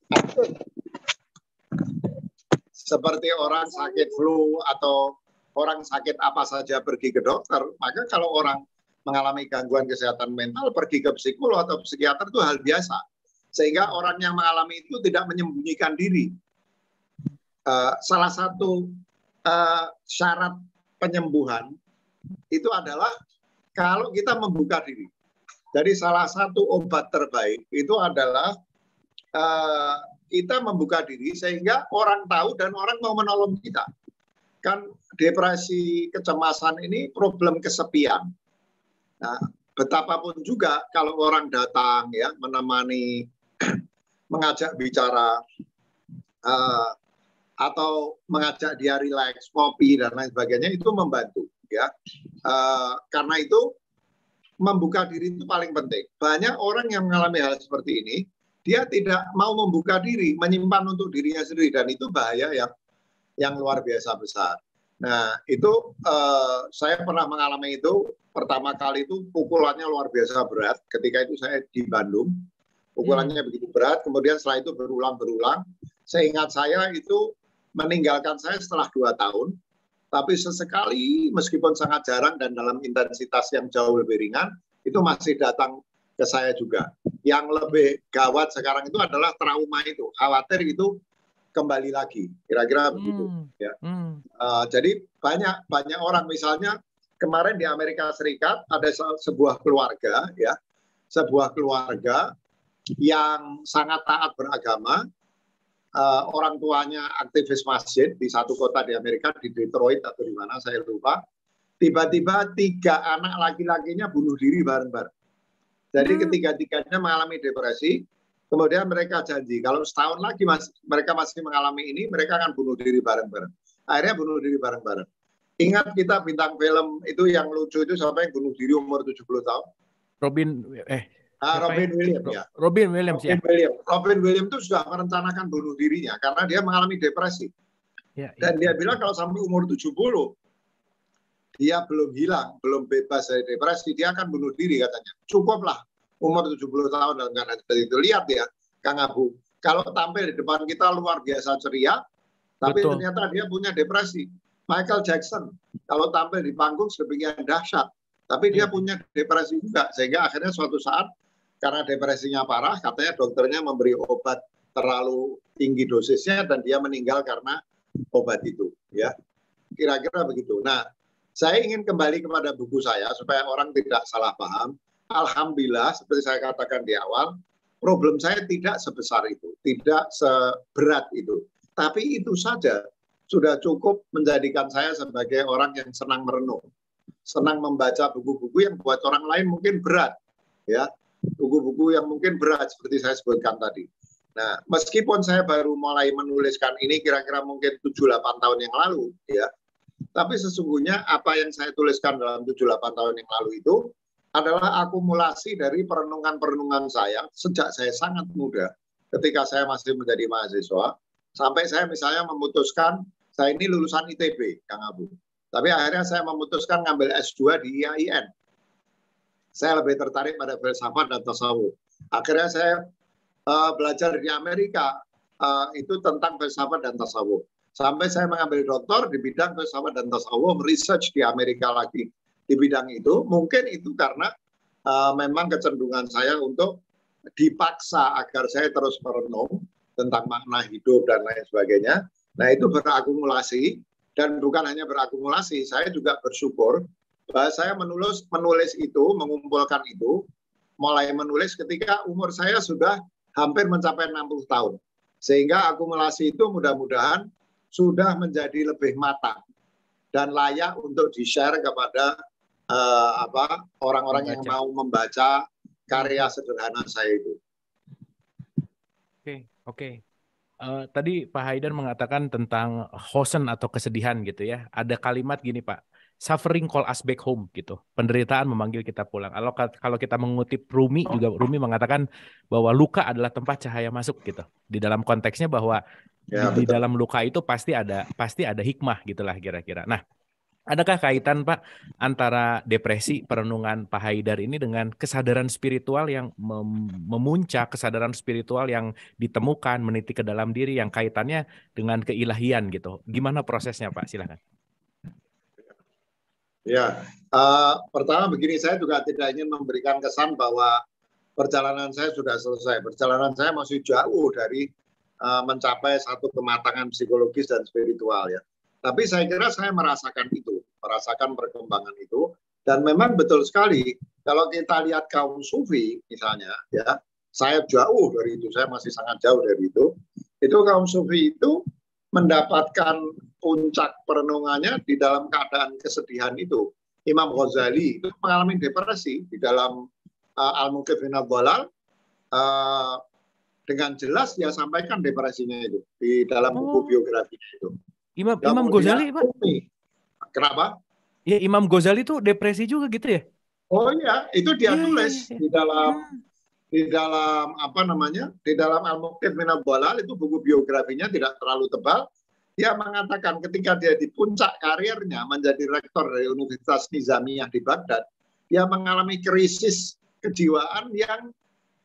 seperti orang sakit flu atau orang sakit apa saja pergi ke dokter, maka kalau orang mengalami gangguan kesehatan mental pergi ke psikolog atau psikiater itu hal biasa. Sehingga orang yang mengalami itu tidak menyembunyikan diri. Uh, salah satu uh, syarat penyembuhan itu adalah kalau kita membuka diri. Jadi salah satu obat terbaik itu adalah uh, kita membuka diri sehingga orang tahu dan orang mau menolong kita. Kan depresi, kecemasan ini problem kesepian. Nah, betapapun juga kalau orang datang ya menemani, mengajak bicara, uh, atau mengajak dia rileks, ngopi dan lain sebagainya itu membantu. Ya, uh, karena itu membuka diri itu paling penting. Banyak orang yang mengalami hal seperti ini, dia tidak mau membuka diri, menyimpan untuk dirinya sendiri, dan itu bahaya yang yang luar biasa besar. Nah, itu uh, saya pernah mengalami itu pertama kali itu pukulannya luar biasa berat. Ketika itu saya di Bandung, pukulannya hmm. begitu berat. Kemudian setelah itu berulang-berulang. Seingat saya itu meninggalkan saya setelah dua tahun. Tapi sesekali, meskipun sangat jarang dan dalam intensitas yang jauh lebih ringan, itu masih datang ke saya juga. Yang lebih gawat sekarang itu adalah trauma itu. Khawatir itu kembali lagi. Kira-kira hmm. begitu. Ya. Hmm. Uh, jadi banyak banyak orang, misalnya kemarin di Amerika Serikat ada sebuah keluarga, ya, sebuah keluarga yang sangat taat beragama. Uh, orang tuanya aktivis masjid di satu kota di Amerika, di Detroit atau di mana saya lupa. Tiba-tiba tiga anak laki-lakinya bunuh diri bareng-bareng. Jadi hmm. ketiga-tiganya mengalami depresi. Kemudian mereka janji kalau setahun lagi mas, mereka masih mengalami ini, mereka akan bunuh diri bareng-bareng. Akhirnya bunuh diri bareng-bareng. Ingat kita bintang film itu yang lucu itu sampai bunuh diri umur tujuh puluh tahun. Robin eh Ah, Robin Williams ya. Robin Williams Robin ya. Williams. Robin Williams itu sudah merencanakan bunuh dirinya karena dia mengalami depresi. Ya, dan ya. Dia bilang kalau sampai umur tujuh puluh dia belum hilang, belum bebas dari depresi, dia akan bunuh diri katanya. Cukuplah umur tujuh puluh tahun dan karena itu. Lihat ya, Kang Abu. Kalau tampil di depan kita luar biasa ceria, tapi Betul. Ternyata dia punya depresi. Michael Jackson kalau tampil di panggung sedemikian dahsyat, tapi dia hmm. punya depresi juga, sehingga akhirnya suatu saat karena depresinya parah, katanya dokternya memberi obat terlalu tinggi dosisnya dan dia meninggal karena obat itu. Ya, kira-kira begitu. Nah, saya ingin kembali kepada buku saya supaya orang tidak salah paham. Alhamdulillah, seperti saya katakan di awal, problem saya tidak sebesar itu, tidak seberat itu. Tapi itu saja sudah cukup menjadikan saya sebagai orang yang senang merenung, senang membaca buku-buku yang buat orang lain mungkin berat, ya. Buku-buku yang mungkin berat seperti saya sebutkan tadi. Nah, meskipun saya baru mulai menuliskan ini kira-kira mungkin tujuh delapan tahun yang lalu, ya. Tapi sesungguhnya apa yang saya tuliskan dalam tujuh delapan tahun yang lalu itu adalah akumulasi dari perenungan-perenungan saya sejak saya sangat muda. Ketika saya masih menjadi mahasiswa, sampai saya misalnya memutuskan, saya ini lulusan I T B, Kang Abu. Tapi akhirnya saya memutuskan ngambil S dua di I A I N. Saya lebih tertarik pada filsafat dan tasawuf. Akhirnya saya uh, belajar di Amerika uh, itu tentang filsafat dan tasawuf. Sampai saya mengambil doktor di bidang filsafat dan tasawuf, research di Amerika lagi di bidang itu. Mungkin itu karena uh, memang kecenderungan saya untuk dipaksa agar saya terus merenung tentang makna hidup dan lain sebagainya. Nah, itu berakumulasi, dan bukan hanya berakumulasi, saya juga bersyukur bahwa saya menulis menulis itu, mengumpulkan itu, mulai menulis ketika umur saya sudah hampir mencapai enam puluh tahun. Sehingga akumulasi itu mudah-mudahan sudah menjadi lebih matang dan layak untuk di-share kepada uh, apa orang-orang yang mau membaca karya sederhana saya itu. Oke, oke. Uh, tadi Pak Haidar mengatakan tentang hosen atau kesedihan gitu ya. Ada kalimat gini Pak, suffering call us back home gitu. Penderitaan memanggil kita pulang. Kalau kalau kita mengutip Rumi juga, Rumi mengatakan bahwa luka adalah tempat cahaya masuk gitu. Di dalam konteksnya bahwa Ya, di, di betul. dalam luka itu pasti ada pasti ada hikmah gitulah kira-kira. Nah, adakah kaitan Pak antara depresi perenungan Pak Haidar ini dengan kesadaran spiritual yang mem- memuncak, kesadaran spiritual yang ditemukan, meniti ke dalam diri yang kaitannya dengan keilahian gitu. Gimana prosesnya Pak? Silakan. Ya, uh, pertama begini, saya juga tidak ingin memberikan kesan bahwa perjalanan saya sudah selesai. Perjalanan saya masih jauh dari uh, mencapai satu kematangan psikologis dan spiritual ya. Tapi saya kira saya merasakan itu, merasakan perkembangan itu, dan memang betul sekali kalau kita lihat kaum sufi misalnya, ya, saya jauh dari itu, saya masih sangat jauh dari itu. Itu kaum sufi itu mendapatkan puncak perenungannya di dalam keadaan kesedihan itu. Imam Ghazali itu mengalami depresi di dalam uh, Al-Muqif min ad-Dhalal, uh, dengan jelas dia sampaikan depresinya itu di dalam buku Oh. biografinya itu. Imam Imam Ghazali, Pak? Kenapa? Ya, Imam Ghazali itu depresi juga gitu ya? Oh iya, itu dia ya, tulis ya, ya. di dalam hmm. di dalam apa namanya? Di dalam Al-Muqif min ad-Dhalal, itu buku biografinya tidak terlalu tebal. Dia mengatakan ketika dia di puncak karirnya menjadi rektor dari Universitas Nizamiyah di Baghdad, dia mengalami krisis kejiwaan yang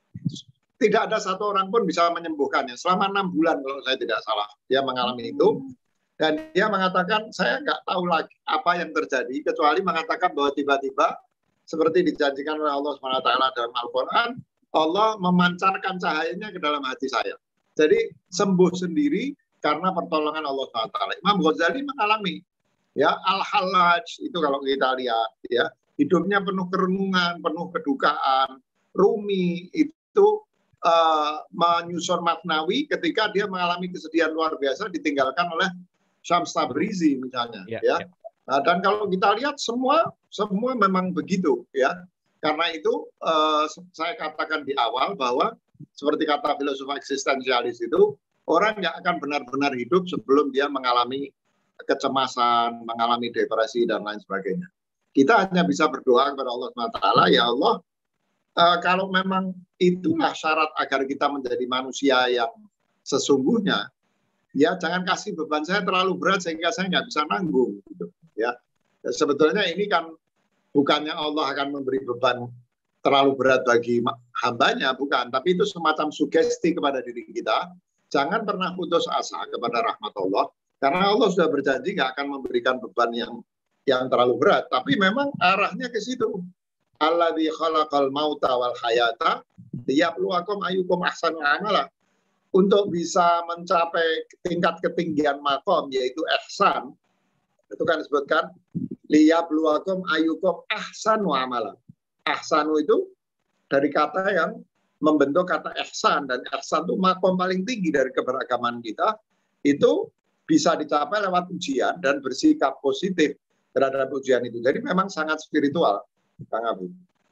tidak ada satu orang pun bisa menyembuhkannya. Selama enam bulan kalau saya tidak salah, dia mengalami itu. Dan dia mengatakan, saya nggak tahu lagi apa yang terjadi, kecuali mengatakan bahwa tiba-tiba, seperti dijanjikan oleh Allah subhanahu wa taala dalam Al-Quran, Allah memancarkan cahayanya ke dalam hati saya. Jadi sembuh sendiri karena pertolongan Allah subhanahu wa taala. Imam Ghazali mengalami, ya, Al-Hallaj, itu kalau kita lihat, ya, hidupnya penuh kerenungan, penuh kedukaan. Rumi itu uh, menyusun Matnawi ketika dia mengalami kesedihan luar biasa ditinggalkan oleh Syams Tabrizi misalnya, ya, ya. ya. Nah, dan kalau kita lihat semua semua memang begitu, ya. Karena itu uh, saya katakan di awal bahwa seperti kata filosof eksistensialis itu, orang yang akan benar-benar hidup sebelum dia mengalami kecemasan, mengalami depresi dan lain sebagainya. Kita hanya bisa berdoa kepada Allah subhanahu wa taala, ya Allah, uh, kalau memang itulah syarat agar kita menjadi manusia yang sesungguhnya, ya jangan kasih beban saya terlalu berat sehingga saya nggak bisa nanggung, gitu, ya. Sebetulnya ini kan bukannya Allah akan memberi beban terlalu berat bagi hambanya, bukan, tapi itu semacam sugesti kepada diri kita. Jangan pernah putus asa kepada rahmat Allah, karena Allah sudah berjanji nggak akan memberikan beban yang yang terlalu berat. Tapi memang arahnya ke situ. Alladzi khalaqal mauta wal hayata liyabluwakum ayyukum ahsanu amala. Untuk bisa mencapai tingkat ketinggian makom, yaitu ihsan, itu kan disebutkan liyabluwakum ayyukum ahsanu amala. Ahsanu itu dari kata yang membentuk kata ihsan, dan ihsan itu makom paling tinggi dari keberagaman kita, itu bisa dicapai lewat ujian dan bersikap positif terhadap ujian itu. Jadi memang sangat spiritual, Kang Abu.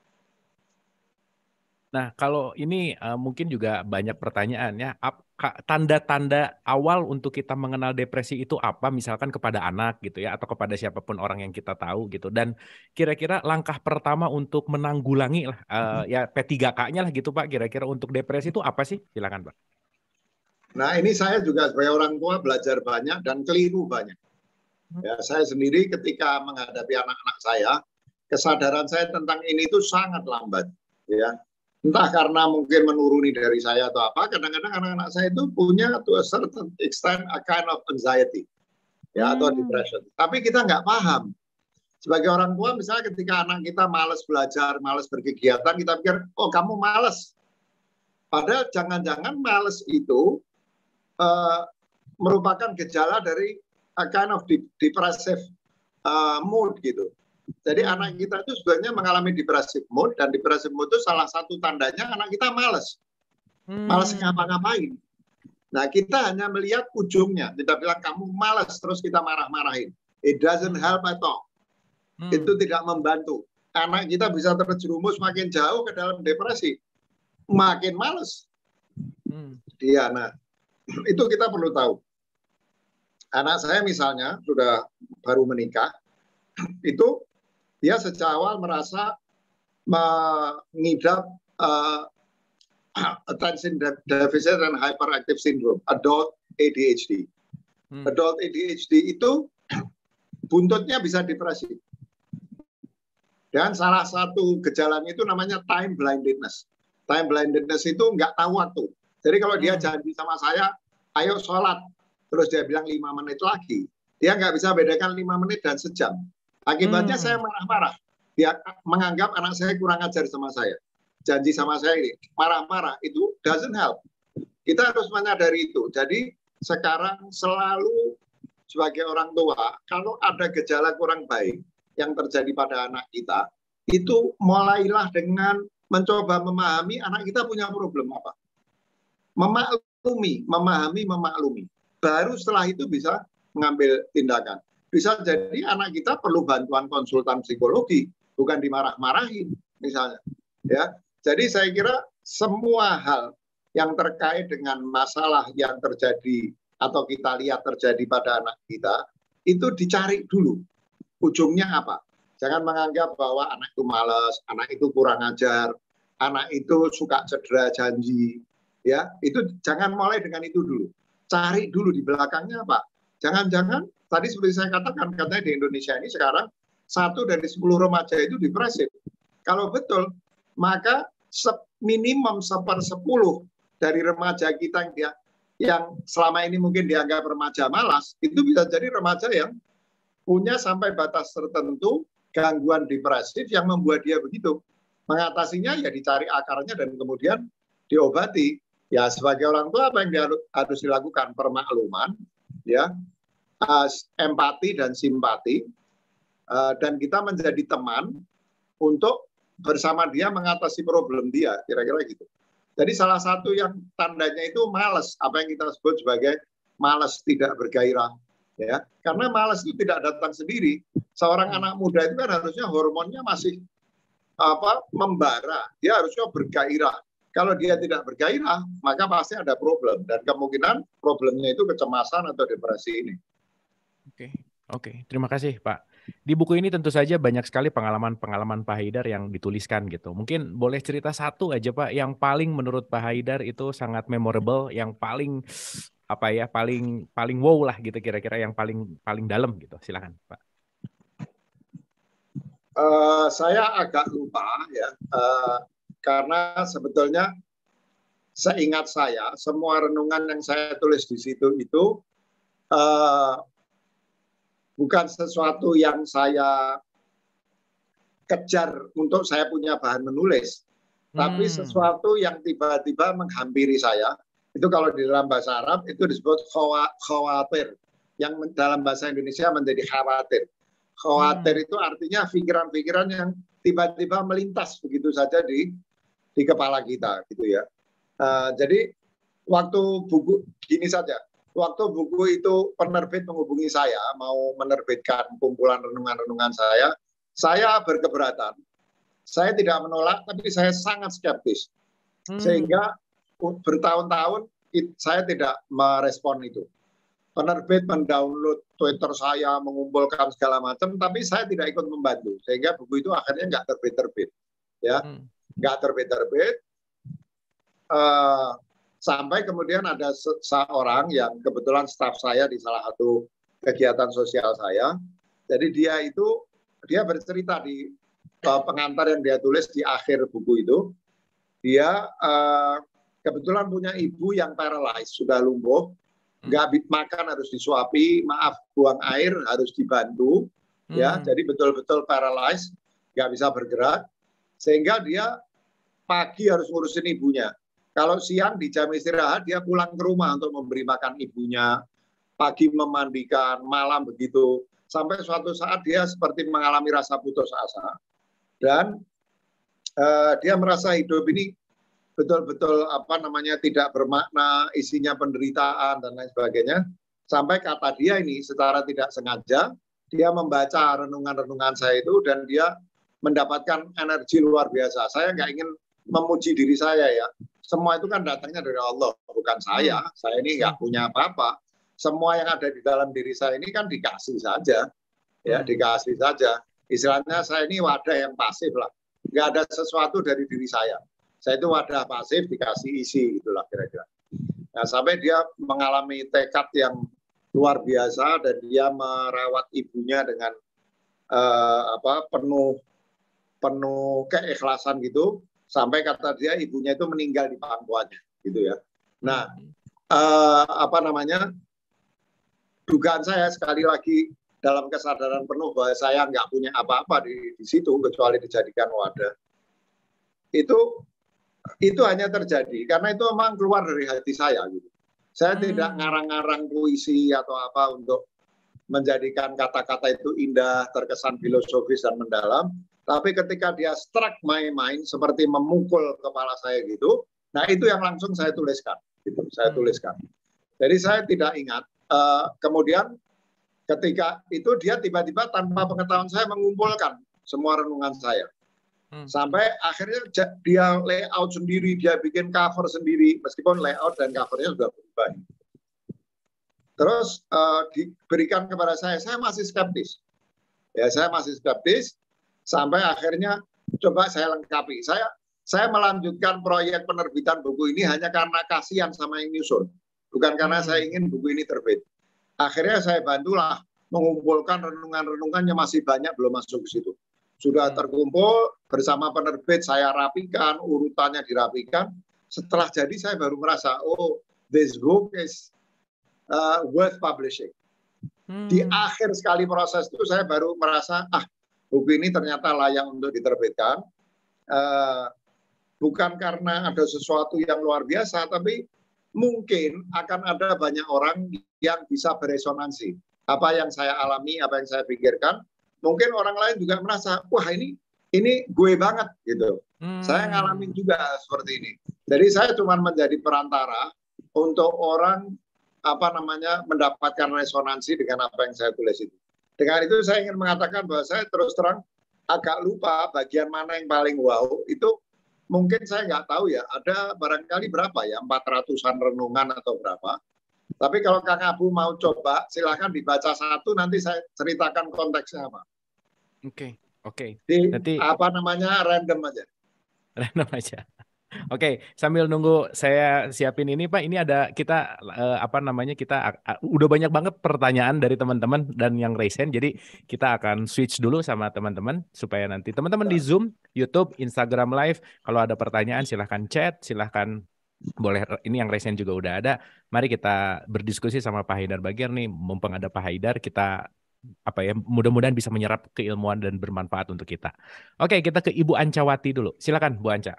Nah, kalau ini uh, mungkin juga banyak pertanyaannya, tanda-tanda awal untuk kita mengenal depresi itu apa, misalkan kepada anak gitu ya, atau kepada siapapun orang yang kita tahu gitu, dan kira-kira langkah pertama untuk menanggulangi lah, uh, ya P tiga K-nya lah gitu Pak, kira-kira untuk depresi itu apa sih? Silakan Pak. Nah, ini saya juga sebagai orang tua belajar banyak dan keliru banyak. Ya, saya sendiri ketika menghadapi anak-anak saya, kesadaran saya tentang ini itu sangat lambat, ya. Entah karena mungkin menuruni dari saya atau apa, kadang-kadang anak-anak saya itu punya to a certain extent a kind of anxiety, ya, hmm. atau depression. Tapi kita nggak paham. Sebagai orang tua, misalnya ketika anak kita malas belajar, malas berkegiatan, kita pikir, oh kamu malas. Padahal jangan-jangan malas itu uh, merupakan gejala dari a kind of depressive uh, mood gitu. Jadi anak kita itu sebenarnya mengalami depressive mood, dan depressive mood itu salah satu tandanya anak kita malas. Hmm. Malas ngapa-ngapain. Nah, kita hanya melihat ujungnya. Kita bilang kamu malas, terus kita marah-marahin. It doesn't help at all. Hmm. Itu tidak membantu. anak kita bisa terjerumus makin jauh ke dalam depresi, makin males. Hmm. Dia, nah itu kita perlu tahu. Anak saya misalnya sudah baru menikah, itu dia sejak awal merasa mengidap uh, attention deficit and hyperactive syndrome, adult A D H D. Hmm. Adult A D H D itu buntutnya bisa depresi. Dan salah satu gejalanya itu namanya time blindness. Time blindness itu nggak tahu waktu. Jadi kalau dia janji sama saya, ayo sholat, terus dia bilang lima menit lagi, dia nggak bisa bedakan lima menit dan sejam. Akibatnya hmm. saya marah-marah. Dia menganggap anak saya kurang ajar sama saya. Janji sama saya ini, marah-marah, itu doesn't help. Kita harus menyadari itu. Jadi sekarang selalu sebagai orang tua, kalau ada gejala kurang baik yang terjadi pada anak kita, itu mulailah dengan mencoba memahami anak kita punya problem apa. Memaklumi, memahami, memaklumi. Baru setelah itu bisa mengambil tindakan. Bisa jadi anak kita perlu bantuan konsultan psikologi, bukan dimarah-marahin misalnya. Ya, jadi saya kira semua hal yang terkait dengan masalah yang terjadi atau kita lihat terjadi pada anak kita, itu dicari dulu. Ujungnya apa? Jangan menganggap bahwa anak itu malas, anak itu kurang ajar, anak itu suka cedera janji. Ya, itu jangan mulai dengan itu dulu. Cari dulu di belakangnya apa. Jangan-jangan, tadi seperti saya katakan, katanya di Indonesia ini sekarang, satu dari sepuluh remaja itu depresif. Kalau betul, maka minimum sepersepuluh dari remaja kita yang dia yang selama ini mungkin dianggap remaja malas, itu bisa jadi remaja yang punya sampai batas tertentu gangguan depresif yang membuat dia begitu. Mengatasinya ya dicari akarnya dan kemudian diobati. Ya sebagai orang tua apa yang harus dilakukan? Permakluman, ya, empati dan simpati, dan kita menjadi teman untuk bersama dia mengatasi problem dia, kira-kira gitu. Jadi salah satu yang tandanya itu malas, apa yang kita sebut sebagai malas tidak bergairah, ya. Karena malas itu tidak datang sendiri. Seorang anak muda itu kan harusnya hormonnya masih apa membara, dia harusnya bergairah. Kalau dia tidak bergairah, maka pasti ada problem dan kemungkinan problemnya itu kecemasan atau depresi ini. Oke, oke, terima kasih Pak. Di buku ini tentu saja banyak sekali pengalaman-pengalaman Pak Haidar yang dituliskan gitu. Mungkin boleh cerita satu aja Pak, yang paling menurut Pak Haidar itu sangat memorable, yang paling apa ya, paling paling wow lah gitu kira-kira, yang paling paling dalam gitu. Silakan Pak. Uh, saya agak lupa ya, uh, karena sebetulnya seingat saya semua renungan yang saya tulis di situ itu uh, bukan sesuatu yang saya kejar untuk saya punya bahan menulis, hmm. tapi sesuatu yang tiba-tiba menghampiri saya. Itu kalau di dalam bahasa Arab itu disebut khawatir, yang dalam bahasa Indonesia menjadi khawatir. Khawatir hmm. itu artinya pikiran-pikiran yang tiba-tiba melintas begitu saja di di kepala kita, gitu ya. Uh, jadi waktu buku gini saja. Waktu buku itu penerbit menghubungi saya, mau menerbitkan kumpulan renungan-renungan saya, saya berkeberatan. Saya tidak menolak, tapi saya sangat skeptis. Hmm. Sehingga bertahun-tahun saya tidak merespon itu. Penerbit mendownload Twitter saya, mengumpulkan segala macam, tapi saya tidak ikut membantu. Sehingga buku itu akhirnya nggak terbit-terbit. Ya, hmm. nggak terbit-terbit. Uh, Sampai kemudian ada seorang yang kebetulan staf saya di salah satu kegiatan sosial saya. Jadi dia itu, dia bercerita di uh, pengantar yang dia tulis di akhir buku itu. Dia uh, kebetulan punya ibu yang paralyzed, sudah lumpuh. Nggak makan harus disuapi, maaf buang air harus dibantu. Hmm. Ya, jadi betul-betul paralyzed, nggak bisa bergerak. Sehingga dia pagi harus ngurusin ibunya. Kalau siang di jam istirahat dia pulang ke rumah untuk memberi makan ibunya, pagi memandikan, malam begitu. Sampai suatu saat dia seperti mengalami rasa putus asa. Dan uh, dia merasa hidup ini betul-betul apa namanya tidak bermakna, isinya penderitaan dan lain sebagainya. Sampai kata dia ini secara tidak sengaja, dia membaca renungan-renungan saya itu dan dia mendapatkan energi luar biasa. Saya nggak ingin memuji diri saya ya. Semua itu kan datangnya dari Allah, bukan saya. Hmm. Saya ini nggak punya apa-apa. Semua yang ada di dalam diri saya ini kan dikasih saja, ya hmm. dikasih saja. Istilahnya saya ini wadah yang pasif lah. Nggak ada sesuatu dari diri saya. Saya itu wadah pasif dikasih isi gitulah kira-kira. Nah sampai dia mengalami tekad yang luar biasa dan dia merawat ibunya dengan uh, apa penuh penuh keikhlasan gitu. Sampai kata dia ibunya itu meninggal di pangkuannya, gitu ya. Nah, eh, apa namanya? Dugaan saya sekali lagi dalam kesadaran penuh bahwa saya nggak punya apa-apa di, di situ kecuali dijadikan wadah. Itu itu hanya terjadi karena itu memang keluar dari hati saya, gitu. Saya hmm. tidak ngarang-ngarang puisi atau apa untuk menjadikan kata-kata itu indah, terkesan filosofis dan mendalam. Tapi ketika dia struck my mind seperti memukul kepala saya gitu, nah itu yang langsung saya tuliskan, gitu. Saya tuliskan. Jadi saya tidak ingat. Uh, kemudian ketika itu dia tiba-tiba tanpa pengetahuan saya mengumpulkan semua renungan saya, hmm. sampai akhirnya dia layout sendiri, dia bikin cover sendiri, meskipun layout dan covernya sudah berubah. Terus uh, diberikan kepada saya, saya masih skeptis. Ya, saya masih skeptis. Sampai akhirnya coba saya lengkapi. Saya saya melanjutkan proyek penerbitan buku ini hanya karena kasihan sama yang nyusun. Bukan karena hmm. saya ingin buku ini terbit. Akhirnya saya bantulah mengumpulkan renungan-renungan yang masih banyak belum masuk ke situ. Sudah hmm. terkumpul bersama penerbit, saya rapikan, urutannya dirapikan. Setelah jadi saya baru merasa, oh this book is uh, worth publishing. Hmm. Di akhir sekali proses itu saya baru merasa, ah buku ini ternyata layak untuk diterbitkan, uh, bukan karena ada sesuatu yang luar biasa, tapi mungkin akan ada banyak orang yang bisa beresonansi. Apa yang saya alami, apa yang saya pikirkan, mungkin orang lain juga merasa, wah ini ini gue banget gitu. Hmm. Saya ngalamin juga seperti ini. Jadi saya cuma menjadi perantara untuk orang apa namanya mendapatkan resonansi dengan apa yang saya tulis itu. Dengan itu saya ingin mengatakan bahwa saya terus terang agak lupa bagian mana yang paling wow. Itu mungkin saya nggak tahu ya, ada barangkali berapa ya, empat ratusan renungan atau berapa. Tapi kalau Kang Abu mau coba, silahkan dibaca satu, nanti saya ceritakan konteksnya apa. Oke, oke. Nanti apa namanya, random aja. Random aja. Oke, sambil nunggu saya siapin ini Pak, ini ada kita uh, apa namanya kita uh, udah banyak banget pertanyaan dari teman-teman dan yang raise hand, jadi kita akan switch dulu sama teman-teman supaya nanti teman-teman di Zoom, YouTube, Instagram Live kalau ada pertanyaan silahkan chat, silahkan boleh, ini yang raise hand juga udah ada. Mari kita berdiskusi sama Pak Haidar Bagir nih, mumpung ada Pak Haidar kita apa ya mudah-mudahan bisa menyerap keilmuan dan bermanfaat untuk kita. Oke, kita ke Ibu Ancawati dulu, silakan Bu Anca.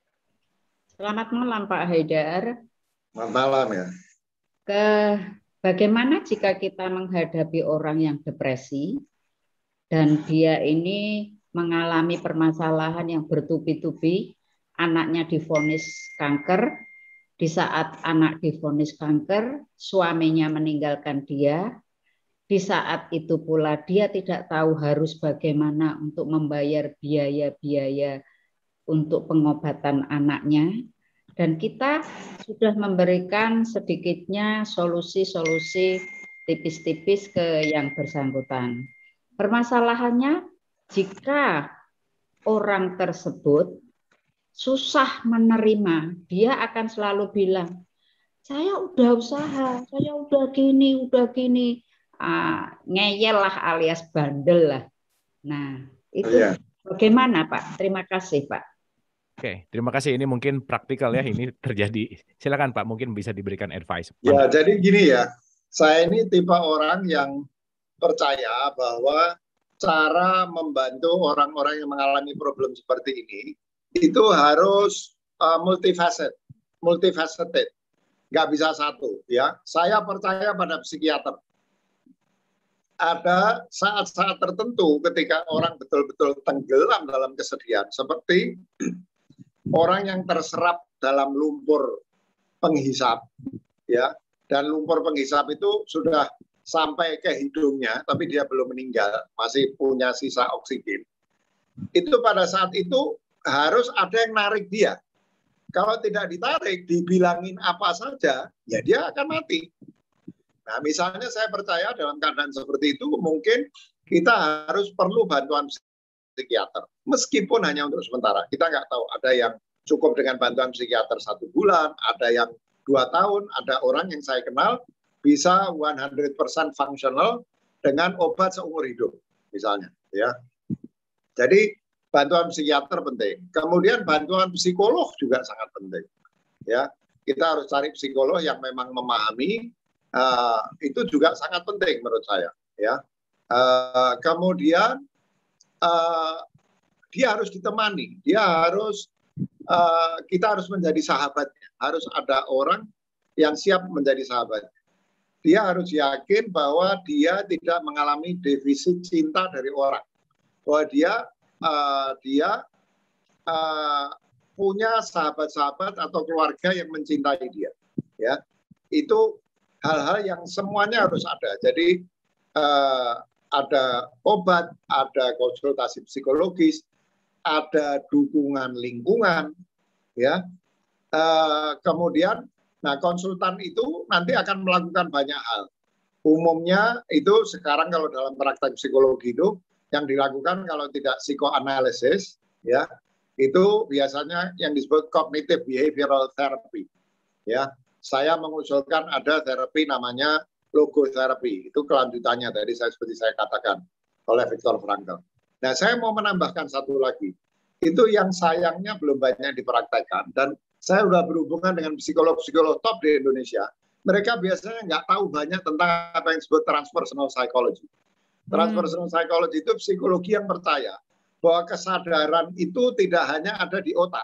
Selamat malam Pak Haidar. Selamat malam ya. Ke bagaimana jika kita menghadapi orang yang depresi dan dia ini mengalami permasalahan yang bertubi-tubi, anaknya divonis kanker, di saat anak divonis kanker, suaminya meninggalkan dia, di saat itu pula dia tidak tahu harus bagaimana untuk membayar biaya-biaya untuk pengobatan anaknya, dan kita sudah memberikan sedikitnya solusi-solusi tipis-tipis ke yang bersangkutan. Permasalahannya jika orang tersebut susah menerima, dia akan selalu bilang, saya udah usaha, saya udah gini, udah gini, uh, ngeyel lah alias bandel lah. Nah, itu oh, yeah. Bagaimana Pak? Terima kasih Pak. Oke, terima kasih. Ini mungkin praktikal ya, ini terjadi. Silakan Pak, mungkin bisa diberikan advice. Ya, jadi gini ya, saya ini tipe orang yang percaya bahwa cara membantu orang-orang yang mengalami problem seperti ini, itu harus uh, multifaceted, multifaceted, nggak bisa satu. Ya, saya percaya pada psikiater. Ada saat-saat tertentu ketika orang betul-betul tenggelam dalam kesedihan, seperti orang yang terserap dalam lumpur penghisap, ya, dan lumpur penghisap itu sudah sampai ke hidungnya, tapi dia belum meninggal, masih punya sisa oksigen. itu pada saat itu harus ada yang narik dia. Kalau tidak ditarik, dibilangin apa saja, ya dia akan mati. Nah, misalnya saya percaya dalam keadaan seperti itu, mungkin kita harus perlu bantuan psikiater. Meskipun hanya untuk sementara. Kita nggak tahu, ada yang cukup dengan bantuan psikiater satu bulan, ada yang dua tahun, ada orang yang saya kenal bisa seratus persen functional dengan obat seumur hidup, misalnya. Ya. Jadi bantuan psikiater penting. Kemudian bantuan psikolog juga sangat penting. Ya, kita harus cari psikolog yang memang memahami. Uh, itu juga sangat penting menurut saya. Ya, uh, kemudian uh, dia harus ditemani. Dia harus uh, kita harus menjadi sahabatnya. Harus ada orang yang siap menjadi sahabatnya. Dia harus yakin bahwa dia tidak mengalami defisit cinta dari orang. Bahwa dia uh, dia uh, punya sahabat-sahabat atau keluarga yang mencintai dia. Ya, itu hal-hal yang semuanya harus ada. Jadi uh, ada obat, ada konsultasi psikologis, ada dukungan lingkungan, ya. Uh, kemudian, nah konsultan itu nanti akan melakukan banyak hal. Umumnya itu sekarang kalau dalam praktek psikologi itu yang dilakukan kalau tidak psikoanalisis, ya, itu biasanya yang disebut cognitive behavioral therapy, ya. Saya mengusulkan ada terapi namanya logotherapy. Itu kelanjutannya tadi saya seperti saya katakan oleh Viktor Frankl. Nah, saya mau menambahkan satu lagi. Itu yang sayangnya belum banyak dipraktekkan. Dan saya sudah berhubungan dengan psikolog-psikolog top di Indonesia. Mereka biasanya nggak tahu banyak tentang apa yang disebut transpersonal psychology. Transpersonal hmm. psychology itu psikologi yang percaya bahwa kesadaran itu tidak hanya ada di otak.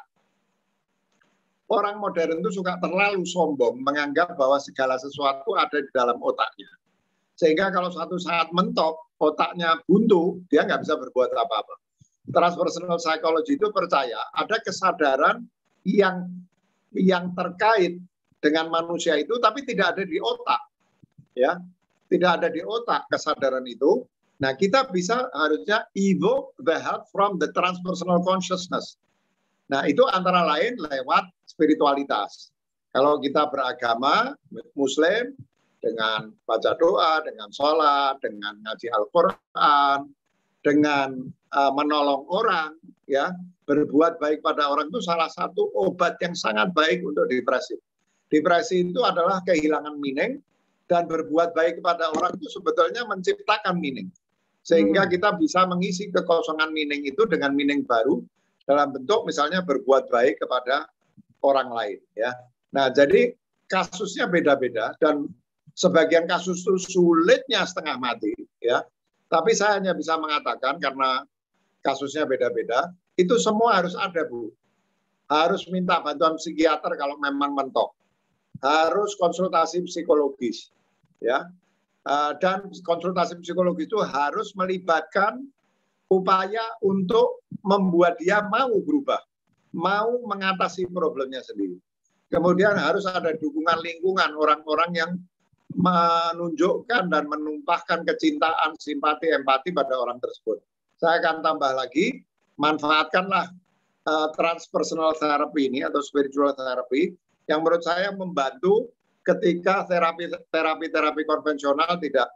Orang modern itu suka terlalu sombong menganggap bahwa segala sesuatu ada di dalam otaknya. Sehingga kalau suatu saat mentok, otaknya buntu, dia nggak bisa berbuat apa-apa. Transpersonal psychology itu percaya ada kesadaran yang yang terkait dengan manusia itu, tapi tidak ada di otak. Ya, tidak ada di otak kesadaran itu. Nah, kita bisa harusnya evoke the help from the transpersonal consciousness. Nah, itu antara lain lewat spiritualitas. Kalau kita beragama Muslim dengan baca doa, dengan sholat, dengan ngaji Al-Quran, dengan uh, menolong orang, ya, berbuat baik pada orang itu salah satu obat yang sangat baik untuk depresi. Depresi itu adalah kehilangan meaning, dan berbuat baik kepada orang itu sebetulnya menciptakan meaning. Sehingga kita bisa mengisi kekosongan meaning itu dengan meaning baru, dalam bentuk misalnya berbuat baik kepada orang lain, ya. Nah, jadi kasusnya beda-beda dan sebagian kasus itu sulitnya setengah mati, ya. Tapi saya hanya bisa mengatakan karena kasusnya beda-beda, itu semua harus ada, Bu. Harus minta bantuan psikiater kalau memang mentok. Harus konsultasi psikologis, ya. Dan konsultasi psikologis itu harus melibatkan upaya untuk membuat dia mau berubah, mau mengatasi problemnya sendiri. Kemudian harus ada dukungan lingkungan, orang-orang yang menunjukkan dan menumpahkan kecintaan, simpati, empati pada orang tersebut. Saya akan tambah lagi, manfaatkanlah uh, transpersonal therapy ini atau spiritual therapy yang menurut saya membantu ketika terapi terapi terapi konvensional tidak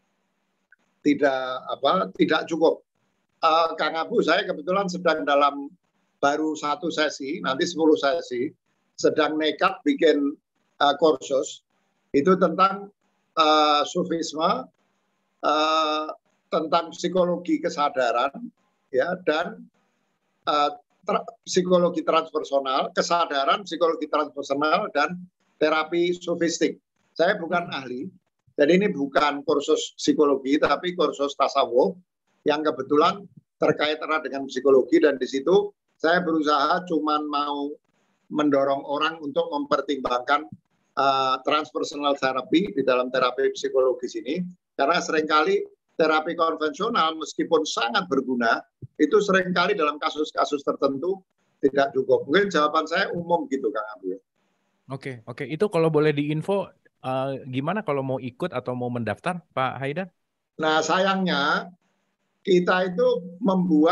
tidak apa tidak cukup. Uh, Kang Abu, saya kebetulan sedang dalam baru satu sesi, nanti sepuluh sesi, sedang nekat bikin uh, kursus itu tentang uh, sufisme, uh, tentang psikologi kesadaran, ya, dan uh, tra psikologi transpersonal, kesadaran, psikologi transpersonal, dan terapi sufistik. Saya bukan ahli, jadi ini bukan kursus psikologi, tapi kursus tasawuf yang kebetulan terkait erat dengan psikologi, dan di situ saya berusaha cuman mau mendorong orang untuk mempertimbangkan uh, transpersonal therapy di dalam terapi psikologis ini, karena seringkali terapi konvensional meskipun sangat berguna, itu seringkali dalam kasus-kasus tertentu tidak cukup. Mungkin jawaban saya umum gitu, Kang Abu. Oke, oke. Itu kalau boleh diinfo, uh, gimana kalau mau ikut atau mau mendaftar, Pak Haidar? Nah, sayangnya kita itu membuat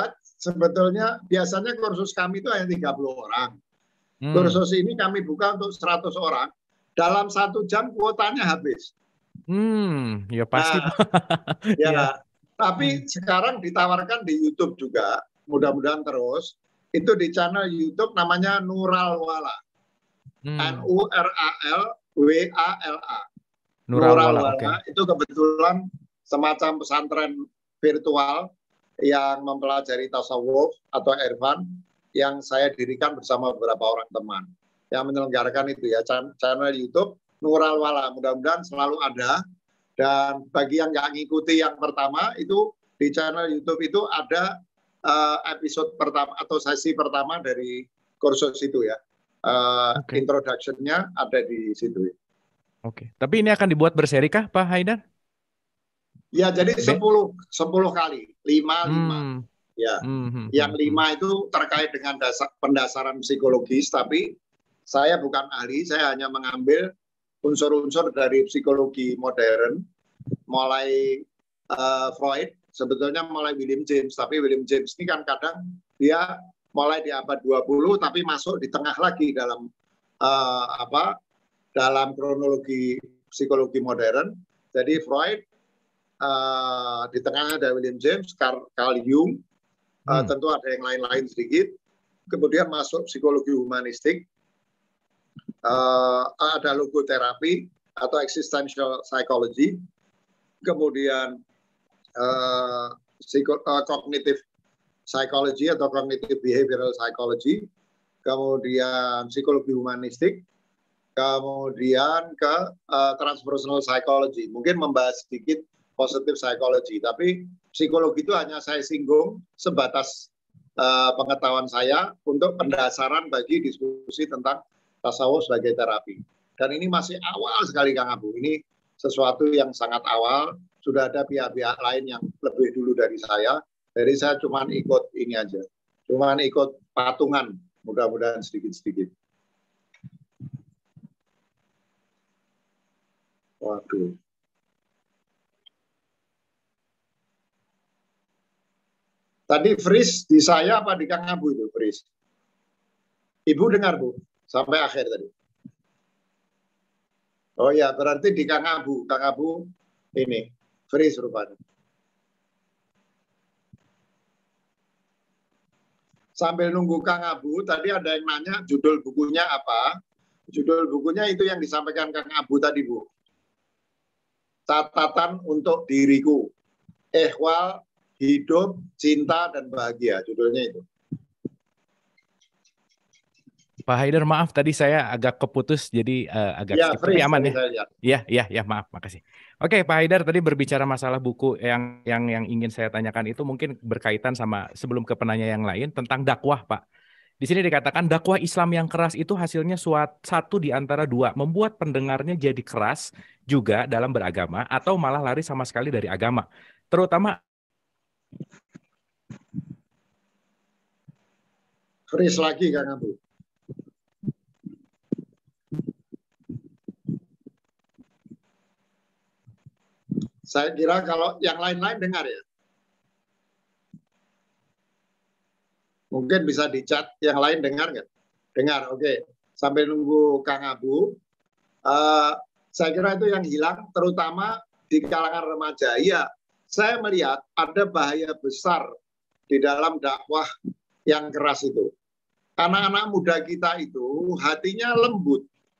sebetulnya biasanya kursus kami itu hanya tiga puluh orang. Hmm. Kursus ini kami buka untuk seratus orang. Dalam satu jam kuotanya habis. Hmm, ya pasti. Nah, ya, ya. Tapi hmm. sekarang ditawarkan di YouTube juga, mudah-mudahan terus. Itu di channel YouTube namanya Nural Wala. Hmm. N U R A L W A L A. Nural, Nural Wala, okay. Itu kebetulan semacam pesantren virtual yang mempelajari tasawuf atau irfan yang saya dirikan bersama beberapa orang teman yang menyelenggarakan itu ya, channel YouTube Nural Wala. Mudah-mudahan selalu ada. Dan bagi yang nggak ngikuti yang pertama itu di channel YouTube itu ada uh, episode pertama atau sesi pertama dari kursus itu ya. Uh, okay. Introduction-nya ada di situ. Oke. Okay. Tapi ini akan dibuat berseri kah, Pak Haidar? Ya, jadi sepuluh kali, lima lima. Hmm. Ya, hmm. yang lima itu terkait dengan dasar, pendasaran psikologis, tapi saya bukan ahli, saya hanya mengambil unsur-unsur dari psikologi modern, mulai uh, Freud, sebetulnya mulai William James, tapi William James ini kan kadang dia mulai di abad dua puluh, tapi masuk di tengah lagi dalam uh, apa? dalam kronologi psikologi modern. Jadi Freud, uh, di tengahnya ada William James, Carl, Carl Jung, uh, hmm. tentu ada yang lain-lain sedikit. Kemudian masuk psikologi humanistik. Uh, ada logoterapi atau existential psychology, kemudian uh, psiko, uh, cognitive psychology atau cognitive behavioral psychology, kemudian psikologi humanistik, kemudian ke uh, transpersonal psychology. Mungkin membahas sedikit positive psychology, tapi psikologi itu hanya saya singgung sebatas uh, pengetahuan saya untuk pendasaran bagi diskusi tentang tasawuf sebagai terapi. Dan ini masih awal sekali Kang Abu. Ini sesuatu yang sangat awal. Sudah ada pihak-pihak lain yang lebih dulu dari saya. Jadi saya cuma ikut ini aja. Cuma ikut patungan. Mudah-mudahan sedikit-sedikit. Waduh. Tadi freeze di saya apa di Kang Abu itu freeze? Ibu dengar Bu? Sampai akhir tadi. Oh ya, berarti di Kang Abu. Kang Abu ini, freeze rupanya. Sambil nunggu Kang Abu, tadi ada yang nanya judul bukunya apa. Judul bukunya itu yang disampaikan Kang Abu tadi, Bu. Catatan untuk diriku. Ehwal, hidup, cinta, dan bahagia. Judulnya itu. Pak Haidar, maaf tadi saya agak keputus, jadi uh, agak ya, skip, tapi aman ya? Iya, iya, ya, maaf, makasih. Oke, Pak Haidar tadi berbicara masalah buku yang yang yang ingin saya tanyakan itu mungkin berkaitan sama sebelum ke penanya yang lain tentang dakwah, Pak. Di sini dikatakan dakwah Islam yang keras itu hasilnya suat, satu di antara dua, membuat pendengarnya jadi keras juga dalam beragama atau malah lari sama sekali dari agama. Terutama freeze lagi Kang Abu. Saya kira kalau yang lain-lain dengar ya. Mungkin bisa di chat, yang lain dengar nggak? Dengar, oke. Okay. Sambil nunggu Kang Abu. Uh, saya kira itu yang hilang, terutama di kalangan remaja. Iya, saya melihat ada bahaya besar di dalam dakwah yang keras itu. Anak-anak muda kita itu hatinya lembut.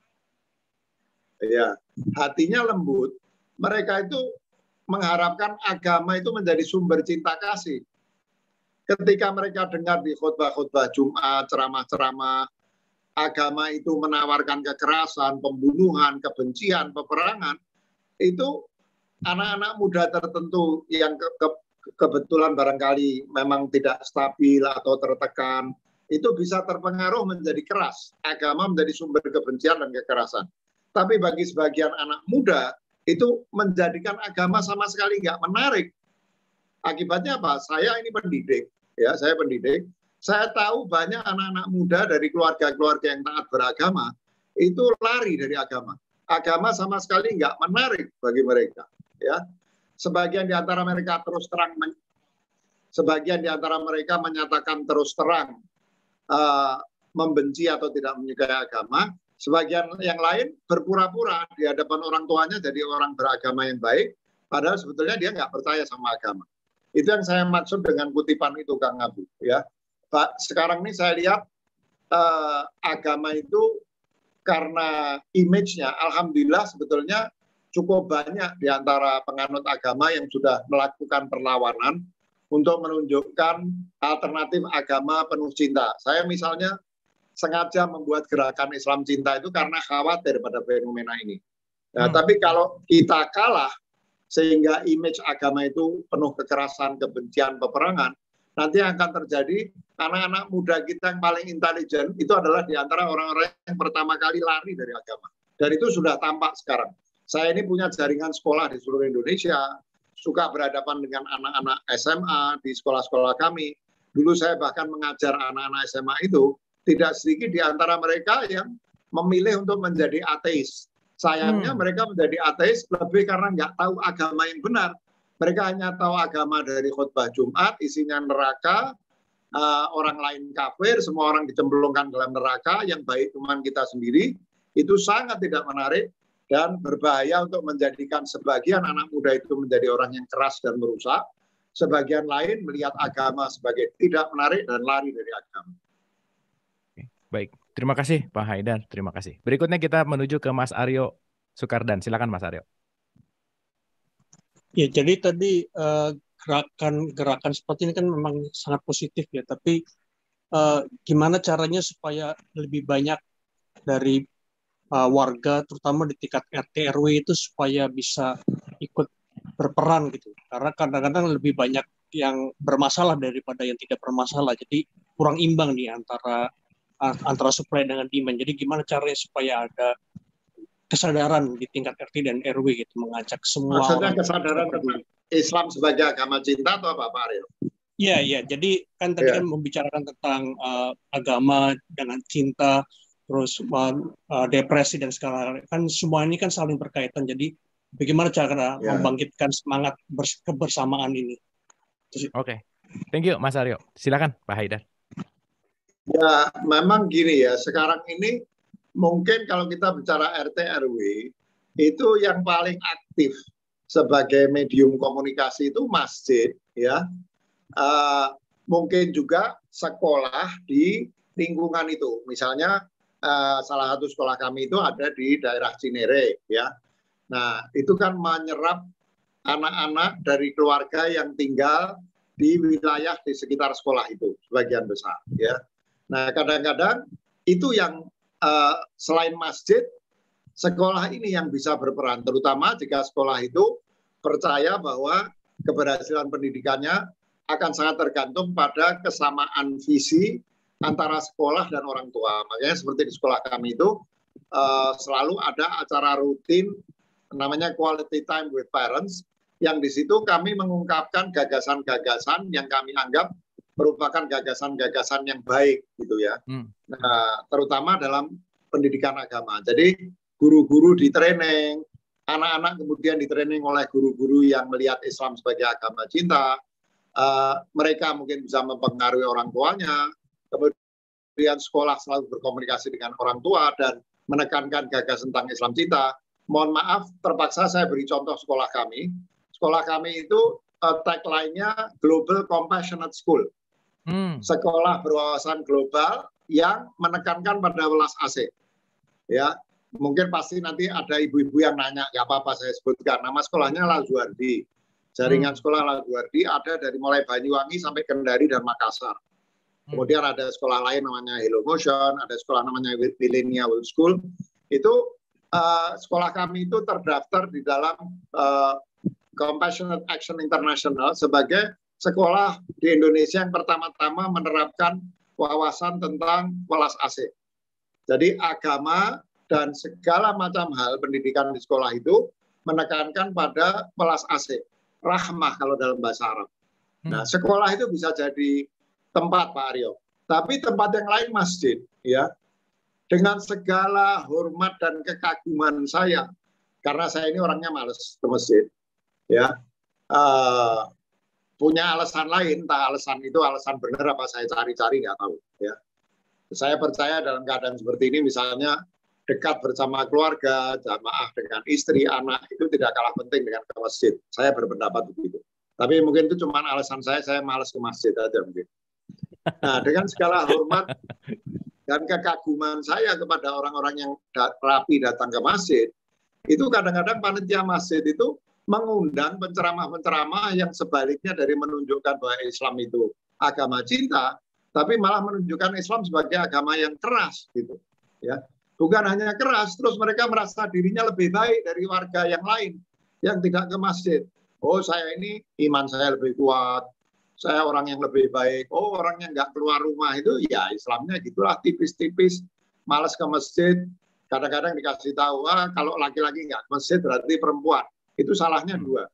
Ya, hatinya lembut. Mereka itu mengharapkan agama itu menjadi sumber cinta kasih. Ketika mereka dengar di khutbah-khutbah Jumat, ceramah-ceramah, agama itu menawarkan kekerasan, pembunuhan, kebencian, peperangan, itu anak-anak muda tertentu yang ke ke kebetulan barangkali memang tidak stabil atau tertekan, itu bisa terpengaruh menjadi keras. Agama menjadi sumber kebencian dan kekerasan. Tapi bagi sebagian anak muda, itu menjadikan agama sama sekali nggak menarik. Akibatnya apa? Saya ini pendidik, ya saya pendidik. Saya tahu banyak anak-anak muda dari keluarga-keluarga yang taat beragama, itu lari dari agama. Agama sama sekali nggak menarik bagi mereka. Ya, sebagian di antara mereka terus terang, men sebagian di antara mereka menyatakan terus terang uh, membenci atau tidak menyukai agama, sebagian yang lain berpura-pura di hadapan orang tuanya jadi orang beragama yang baik, padahal sebetulnya dia nggak percaya sama agama. Itu yang saya maksud dengan kutipan itu, Kang Abu. Ya, Pak, sekarang ini saya lihat uh, agama itu karena image-nya, alhamdulillah sebetulnya cukup banyak di antara penganut agama yang sudah melakukan perlawanan untuk menunjukkan alternatif agama penuh cinta. Saya misalnya sengaja membuat gerakan Islam Cinta itu karena khawatir pada fenomena ini. Nah, hmm. Tapi kalau kita kalah, sehingga image agama itu penuh kekerasan, kebencian, peperangan, nanti akan terjadi anak-anak muda kita yang paling intelijen itu adalah di antara orang-orang yang pertama kali lari dari agama. Dan itu sudah tampak sekarang. Saya ini punya jaringan sekolah di seluruh Indonesia, suka berhadapan dengan anak-anak S M A di sekolah-sekolah kami. Dulu saya bahkan mengajar anak-anak S M A itu, tidak sedikit di antara mereka yang memilih untuk menjadi ateis. Sayangnya hmm. mereka menjadi ateis lebih karena nggak tahu agama yang benar. Mereka hanya tahu agama dari khutbah Jumat, isinya neraka, uh, orang lain kafir, semua orang dicemplungkan dalam neraka, yang baik cuma kita sendiri. Itu sangat tidak menarik dan berbahaya untuk menjadikan sebagian anak muda itu menjadi orang yang keras dan merusak. Sebagian lain melihat agama sebagai tidak menarik dan lari dari agama. Baik, terima kasih Pak Haidar, terima kasih. Berikutnya kita menuju ke Mas Aryo Sukardan. Silakan Mas Aryo. Ya, jadi tadi uh, gerakan-gerakan seperti ini kan memang sangat positif ya, tapi uh, gimana caranya supaya lebih banyak dari uh, warga, terutama di tingkat R T R W itu supaya bisa ikut berperan gitu. Karena kadang-kadang lebih banyak yang bermasalah daripada yang tidak bermasalah. Jadi kurang imbang nih antara antara supply dengan demand. Jadi gimana caranya supaya ada kesadaran di tingkat R T dan R W gitu, mengajak semua. Maksudnya kesadaran tentang Islam sebagai agama cinta atau apa, Pak Aryo? Iya, iya. Jadi kan tadi ya. kan membicarakan tentang uh, agama dengan cinta, terus uh, depresi dan segala kan semua ini kan saling berkaitan. Jadi bagaimana cara ya. membangkitkan semangat kebersamaan ini? Oke, okay. Thank you Mas Aryo. Silakan Pak Haidar. Ya, memang gini ya, sekarang ini mungkin kalau kita bicara R T R W, itu yang paling aktif sebagai medium komunikasi itu masjid, ya. Uh, mungkin juga sekolah di lingkungan itu. Misalnya uh, salah satu sekolah kami itu ada di daerah Cinere, ya. Nah, itu kan menyerap anak-anak dari keluarga yang tinggal di wilayah di sekitar sekolah itu, sebagian besar, ya. Nah, kadang-kadang itu yang uh, selain masjid, sekolah ini yang bisa berperan, terutama jika sekolah itu percaya bahwa keberhasilan pendidikannya akan sangat tergantung pada kesamaan visi antara sekolah dan orang tua. Makanya seperti di sekolah kami itu uh, selalu ada acara rutin namanya Quality Time with Parents, yang di situ kami mengungkapkan gagasan-gagasan yang kami anggap merupakan gagasan-gagasan yang baik gitu ya. Hmm. Nah, terutama dalam pendidikan agama. Jadi guru-guru di training, anak-anak kemudian di training oleh guru-guru yang melihat Islam sebagai agama cinta. Uh, mereka mungkin bisa mempengaruhi orang tuanya. Kemudian sekolah selalu berkomunikasi dengan orang tua dan menekankan gagasan tentang Islam cinta. Mohon maaf, terpaksa saya beri contoh sekolah kami. Sekolah kami itu uh, tagline-nya Global Compassionate School. Hmm. Sekolah berwawasan global yang menekankan pada welas asih. Ya, mungkin pasti nanti ada ibu-ibu yang nanya, nggak apa-apa saya sebutkan. Nama sekolahnya Lazuardi. Jaringan hmm. sekolah Lazuardi ada dari mulai Banyuwangi sampai Kendari dan Makassar. Hmm. Kemudian ada sekolah lain namanya Hello Motion, ada sekolah namanya Millennial School. Itu uh, sekolah kami itu terdaftar di dalam uh, Compassionate Action International sebagai sekolah di Indonesia yang pertama-tama menerapkan wawasan tentang welas asih. Jadi agama dan segala macam hal pendidikan di sekolah itu menekankan pada welas asih, rahmah kalau dalam bahasa Arab. Hmm. Nah, sekolah itu bisa jadi tempat, Pak Aryo. Tapi tempat yang lain masjid, ya. Dengan segala hormat dan kekaguman saya, karena saya ini orangnya males ke masjid, ya. Uh, punya alasan lain, entah alasan itu alasan benar apa saya cari-cari nggak tahu. Ya, saya percaya dalam keadaan seperti ini, misalnya dekat bersama keluarga, jamaah dengan istri, anak, itu tidak kalah penting dengan ke masjid. Saya berpendapat begitu. Tapi mungkin itu cuma alasan saya, saya malas ke masjid aja mungkin. Nah, dengan segala hormat dan kekaguman saya kepada orang-orang yang rapi datang ke masjid, itu kadang-kadang panitia masjid itu mengundang penceramah-penceramah yang sebaliknya dari menunjukkan bahwa Islam itu agama cinta, tapi malah menunjukkan Islam sebagai agama yang keras, gitu. Ya, bukan hanya keras, terus mereka merasa dirinya lebih baik dari warga yang lain yang tidak ke masjid. Oh, saya ini iman saya lebih kuat, saya orang yang lebih baik. Oh, orang yang nggak keluar rumah itu ya Islamnya gitulah, tipis-tipis, malas ke masjid. Kadang-kadang dikasih tahu, ah, kalau laki-laki nggak ke masjid berarti perempuan. Itu salahnya dua.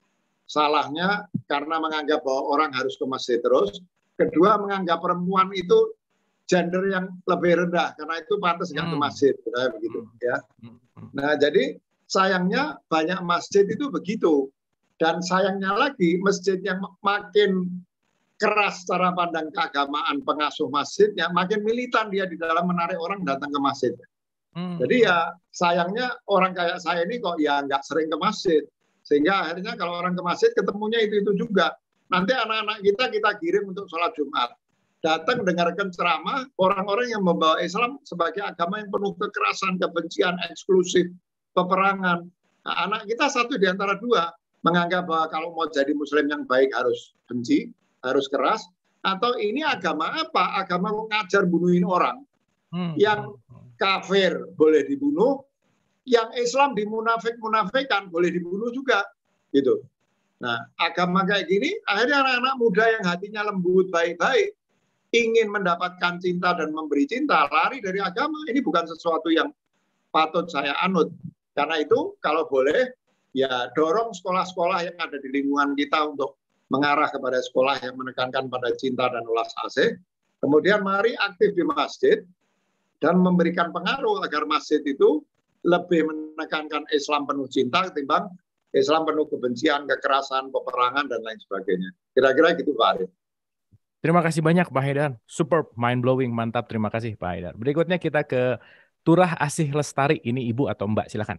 Salahnya karena menganggap bahwa orang harus ke masjid terus. Kedua, menganggap perempuan itu gender yang lebih rendah karena itu pantas nggak ke masjid, kayak begitu ya. Nah, jadi sayangnya banyak masjid itu begitu. Dan sayangnya lagi masjid yang makin keras cara pandang keagamaan pengasuh masjidnya, makin militan dia di dalam menarik orang datang ke masjid. Hmm. Jadi ya sayangnya orang kayak saya ini kok ya nggak sering ke masjid. Sehingga akhirnya kalau orang ke masjid ketemunya itu-itu juga. Nanti anak-anak kita kita kirim untuk sholat Jumat. Datang dengarkan ceramah orang-orang yang membawa Islam sebagai agama yang penuh kekerasan, kebencian, eksklusif, peperangan. Nah, anak kita satu di antara dua, menganggap bahwa kalau mau jadi muslim yang baik harus benci, harus keras. Atau ini agama apa? Agama mengajar bunuhin orang. Hmm. Yang kafir boleh dibunuh, yang Islam dimunafik-munafikan boleh dibunuh juga, gitu. Nah, agama kayak gini, akhirnya anak-anak muda yang hatinya lembut, baik-baik, ingin mendapatkan cinta dan memberi cinta, lari dari agama. Ini bukan sesuatu yang patut saya anut. Karena itu, kalau boleh, ya dorong sekolah-sekolah yang ada di lingkungan kita untuk mengarah kepada sekolah yang menekankan pada cinta dan ulas asih. Kemudian mari aktif di masjid, dan memberikan pengaruh agar masjid itu lebih menekankan Islam penuh cinta ketimbang Islam penuh kebencian, kekerasan, peperangan, dan lain sebagainya. Kira-kira gitu Pak Arif. Terima kasih banyak Pak Haidar. Superb, mind-blowing, mantap. Terima kasih Pak Haidar. Berikutnya kita ke Turah Asih Lestari. Ini Ibu atau Mbak? Silakan.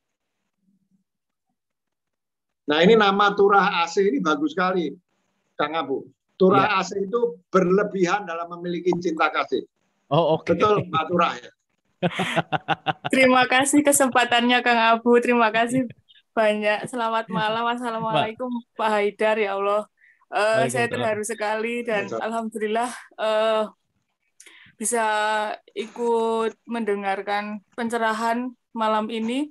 Nah, ini nama Turah Asih ini bagus sekali, Kang Abu. Turah ya. Asih itu berlebihan dalam memiliki cinta kasih. Oh, oke. Okay. Betul, Mbak Turah ya. Terima kasih kesempatannya Kang Abu. Terima kasih banyak. Selamat malam. Assalamualaikum Pak Haidar. Ya Allah, uh, saya terharu sekali dan alhamdulillah uh, bisa ikut mendengarkan pencerahan malam ini,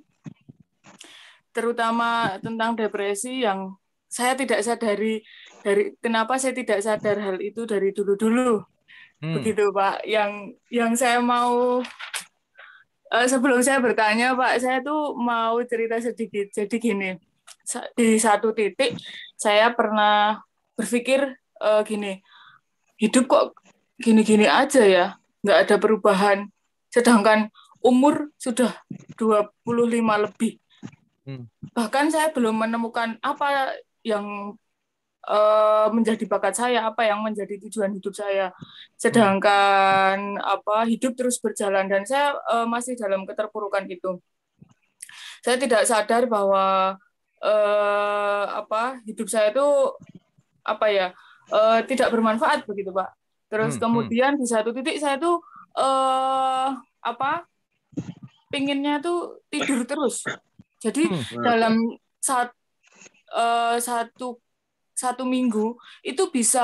terutama tentang depresi yang saya tidak sadari dari kenapa saya tidak sadar hal itu dari dulu-dulu. Hmm. Begitu Pak, yang yang saya mau uh, sebelum saya bertanya Pak, saya tuh mau cerita sedikit. Jadi gini, di satu titik saya pernah berpikir uh, gini, hidup kok gini-gini aja ya, nggak ada perubahan, sedangkan umur sudah dua puluh lima lebih. Hmm. Bahkan saya belum menemukan apa yang Uh, menjadi bakat saya, apa yang menjadi tujuan hidup saya, sedangkan apa hidup terus berjalan dan saya uh, masih dalam keterpurukan itu. Saya tidak sadar bahwa uh, apa hidup saya itu apa ya uh, tidak bermanfaat begitu Pak. Terus hmm, kemudian hmm. di satu titik saya tuh uh, apa pinginnya tuh tidur terus. Jadi hmm. dalam saat uh, satu satu minggu itu bisa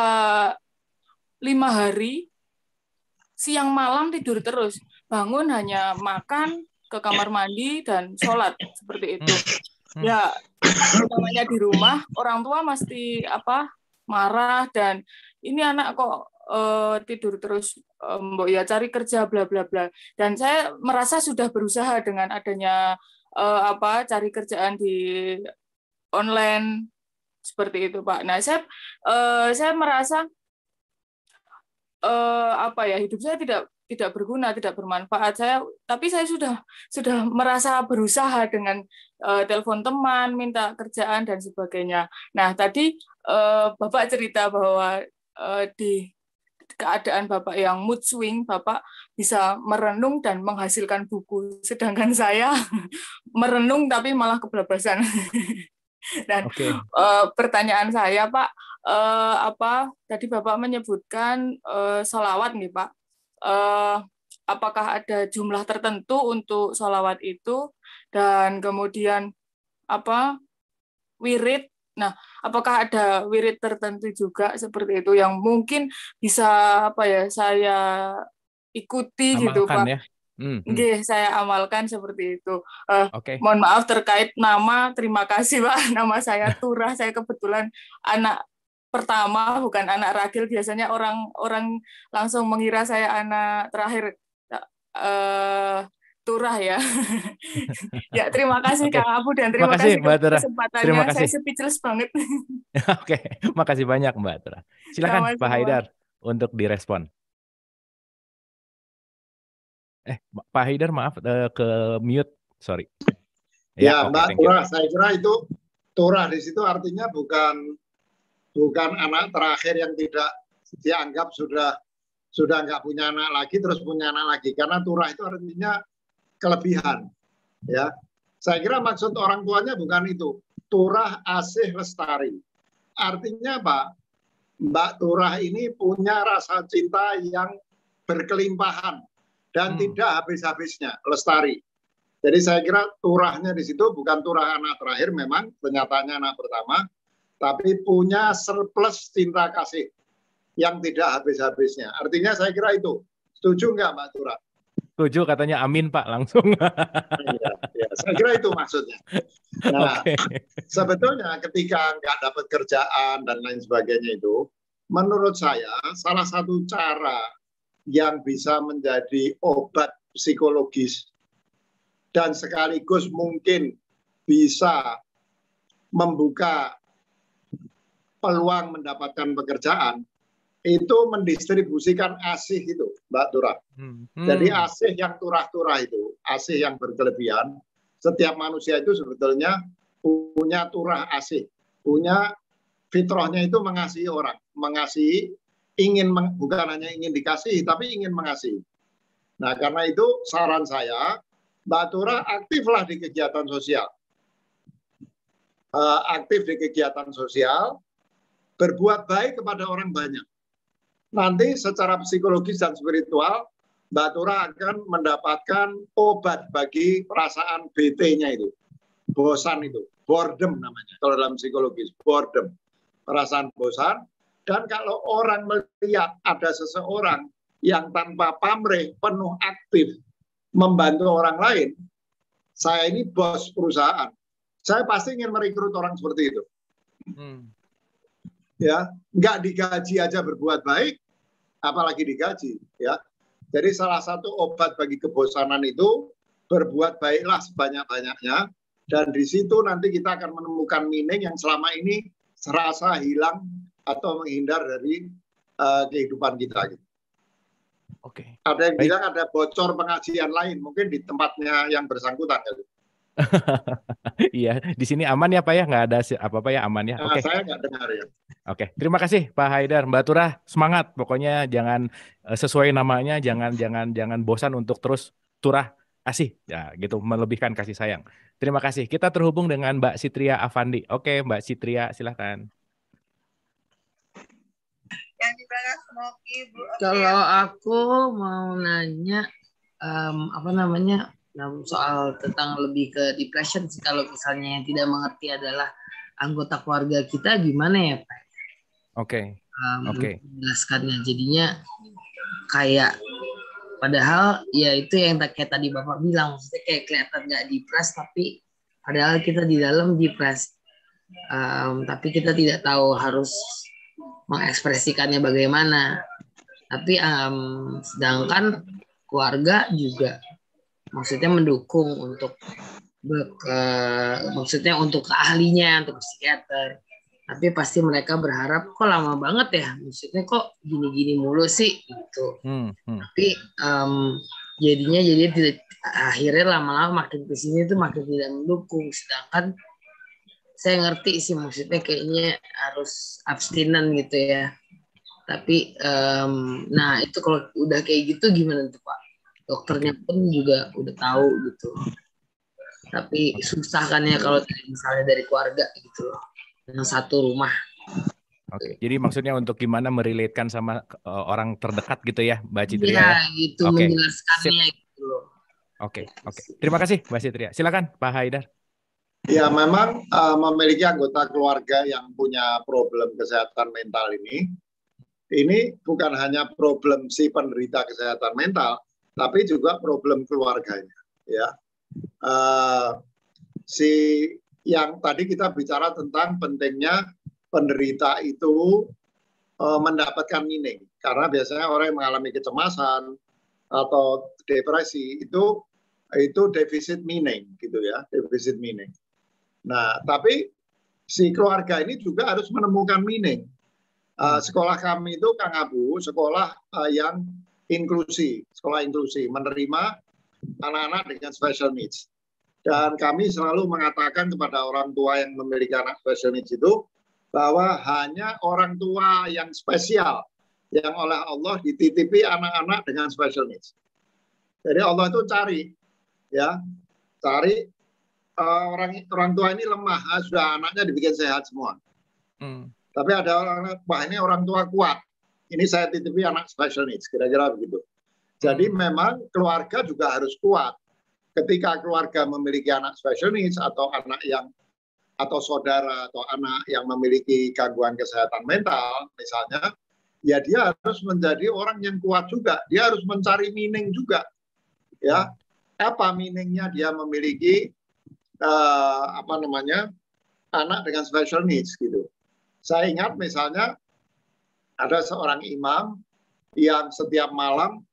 lima hari siang malam tidur terus, bangun hanya makan, ke kamar mandi dan sholat seperti itu. Ya namanya di rumah orang tua mesti apa marah dan ini anak kok uh, tidur terus, um, ya cari kerja bla bla bla. Dan saya merasa sudah berusaha dengan adanya uh, apa cari kerjaan di online. Seperti itu Pak. Nah saya uh, saya merasa uh, apa ya hidup saya tidak tidak berguna, tidak bermanfaat. Saya tapi saya sudah sudah merasa berusaha dengan uh, telepon teman, minta kerjaan dan sebagainya. Nah, tadi uh, Bapak cerita bahwa uh, di keadaan Bapak yang mood swing, Bapak bisa merenung dan menghasilkan buku. Sedangkan saya merenung tapi malah kebablasan. Dan okay. uh, pertanyaan saya, Pak, uh, apa tadi Bapak menyebutkan uh, sholawat nih, Pak. Uh, apakah ada jumlah tertentu untuk sholawat itu dan kemudian apa wirid? Nah, apakah ada wirid tertentu juga seperti itu yang mungkin bisa apa ya saya ikuti amalkan, gitu, Pak? Ya? Hmm, hmm. Nggih, saya amalkan seperti itu. Uh, okay. Mohon maaf terkait nama, terima kasih Pak. Nama saya Turah. Saya kebetulan anak pertama, bukan anak ragil. Biasanya orang-orang langsung mengira saya anak terakhir. Uh, Turah ya. Ya, terima kasih okay. Kang Abu dan terima makasih, kasih Mbak kesempatannya. Terima kasih. Saya speechless banget. Oke, okay. Makasih banyak Mbak Turah. Silakan Pak Haidar untuk direspon. Eh, Pak Haidar maaf uh, ke mute, sorry. Ya, ya okay, Mbak Turah, saya kira itu Turah di situ artinya bukan bukan anak terakhir yang tidak dianggap sudah sudah nggak punya anak lagi terus punya anak lagi, karena Turah itu artinya kelebihan. Ya, saya kira maksud orang tuanya bukan itu. Turah asih lestari. Artinya apa? Mbak Turah ini punya rasa cinta yang berkelimpahan dan hmm. tidak habis-habisnya, lestari. Jadi saya kira turahnya di situ bukan turah anak terakhir, memang kenyataannya anak pertama, tapi punya surplus cinta kasih yang tidak habis-habisnya. Artinya saya kira itu. Setuju nggak Mbak Turah? Setuju, katanya amin Pak, langsung. Ya, ya, saya kira itu maksudnya. Nah, okay. Sebetulnya ketika nggak dapat kerjaan dan lain sebagainya itu, menurut saya salah satu cara yang bisa menjadi obat psikologis dan sekaligus mungkin bisa membuka peluang mendapatkan pekerjaan, itu mendistribusikan asih itu, Mbak Turah. Hmm. Hmm. Jadi asih yang turah-turah itu, asih yang berkelebihan, setiap manusia itu sebetulnya punya turah asih, punya fitrahnya itu mengasihi orang, mengasihi, ingin bukan hanya ingin dikasihi, tapi ingin mengasihi. Nah, karena itu saran saya, Mbak Turah aktiflah di kegiatan sosial. Uh, aktif di kegiatan sosial, berbuat baik kepada orang banyak. Nanti secara psikologis dan spiritual, Mbak Turah akan mendapatkan obat bagi perasaan B T-nya itu. Bosan itu, boredom namanya. Kalau dalam psikologis, boredom. Perasaan bosan. Dan kalau orang melihat ada seseorang yang tanpa pamrih, penuh aktif, membantu orang lain, saya ini bos perusahaan, saya pasti ingin merekrut orang seperti itu. Hmm. Ya, nggak digaji aja berbuat baik, apalagi digaji. Ya, jadi salah satu obat bagi kebosanan itu berbuat baiklah sebanyak-banyaknya, dan di situ nanti kita akan menemukan meaning yang selama ini serasa hilang atau menghindar dari uh, kehidupan kita. Gitu. Oke. Okay. Ada yang Baik. bilang ada bocor pengajian lain, mungkin di tempatnya yang bersangkutan. Gitu. Iya, di sini aman ya Pak ya, nggak ada apa-apa ya, aman ya. Nah, Oke. Okay. Saya nggak dengar ya. Oke, okay. Terima kasih Pak Haidar, Mbak Turah, semangat. Pokoknya jangan uh, sesuai namanya, jangan jangan jangan bosan untuk terus turah asih, ya gitu, melebihkan kasih sayang. Terima kasih. Kita terhubung dengan Mbak Sitria Afandi. Oke, okay, Mbak Sitria, silakan. Kalau aku mau nanya um, apa namanya soal tentang lebih ke depression sih, kalau misalnya yang tidak mengerti adalah anggota keluarga kita, gimana ya Pak? Oke. Okay. Um, Oke. Okay. Menjelaskannya jadinya kayak padahal ya itu yang kayak tadi Bapak bilang, maksudnya kayak kelihatan nggak depres tapi padahal kita di dalam depres. Um, tapi kita tidak tahu harus mengekspresikannya bagaimana. Tapi um, sedangkan keluarga juga maksudnya mendukung untuk ke, maksudnya untuk ke ahlinya, untuk psikiater. Tapi pasti mereka berharap kok lama banget ya, maksudnya kok gini-gini mulu sih gitu. Hmm, hmm. Tapi um, jadinya jadi tidak, akhirnya lama-lama makin kesini tuh makin tidak mendukung. Sedangkan saya ngerti sih maksudnya kayaknya harus abstinan gitu ya. Tapi um, nah itu kalau udah kayak gitu gimana tuh Pak? Dokternya pun juga udah tahu gitu. Tapi susah kan ya kalau misalnya dari keluarga gitu loh. Yang satu rumah. Oke, jadi maksudnya untuk gimana merelatekan sama uh, orang terdekat gitu ya, Mbak Citria? Iya, gitu Oke. menjelaskannya gitu loh. Oke, oke. Terima kasih Mbak Citria. Silakan Pak Haidar. Ya, memang uh, memiliki anggota keluarga yang punya problem kesehatan mental ini, ini bukan hanya problem si penderita kesehatan mental, tapi juga problem keluarganya. Ya, uh, si yang tadi kita bicara tentang pentingnya penderita itu uh, mendapatkan meaning, karena biasanya orang yang mengalami kecemasan atau depresi itu itu defisit meaning gitu ya, defisit meaning. Nah, tapi si keluarga ini juga harus menemukan meaning. Uh, sekolah kami itu Kang Abu, sekolah uh, yang inklusi, sekolah inklusi, menerima anak-anak dengan special needs. Dan kami selalu mengatakan kepada orang tua yang memiliki anak special needs itu, bahwa hanya orang tua yang spesial yang oleh Allah dititipi anak-anak dengan special needs. Jadi Allah itu cari, ya, cari uh, orang orang tua ini lemah, ah, sudah anaknya dibikin sehat semua. Hmm. Tapi ada orang, wah ini orang tua kuat, ini saya titipi anak special needs, kira-kira begitu. Jadi hmm. memang keluarga juga harus kuat. Ketika keluarga memiliki anak special needs atau anak yang atau saudara atau anak yang memiliki gangguan kesehatan mental misalnya, ya dia harus menjadi orang yang kuat juga. Dia harus mencari meaning juga, ya. Apa meaningnya dia memiliki uh, apa namanya anak dengan special needs gitu. Saya ingat misalnya ada seorang imam yang setiap malam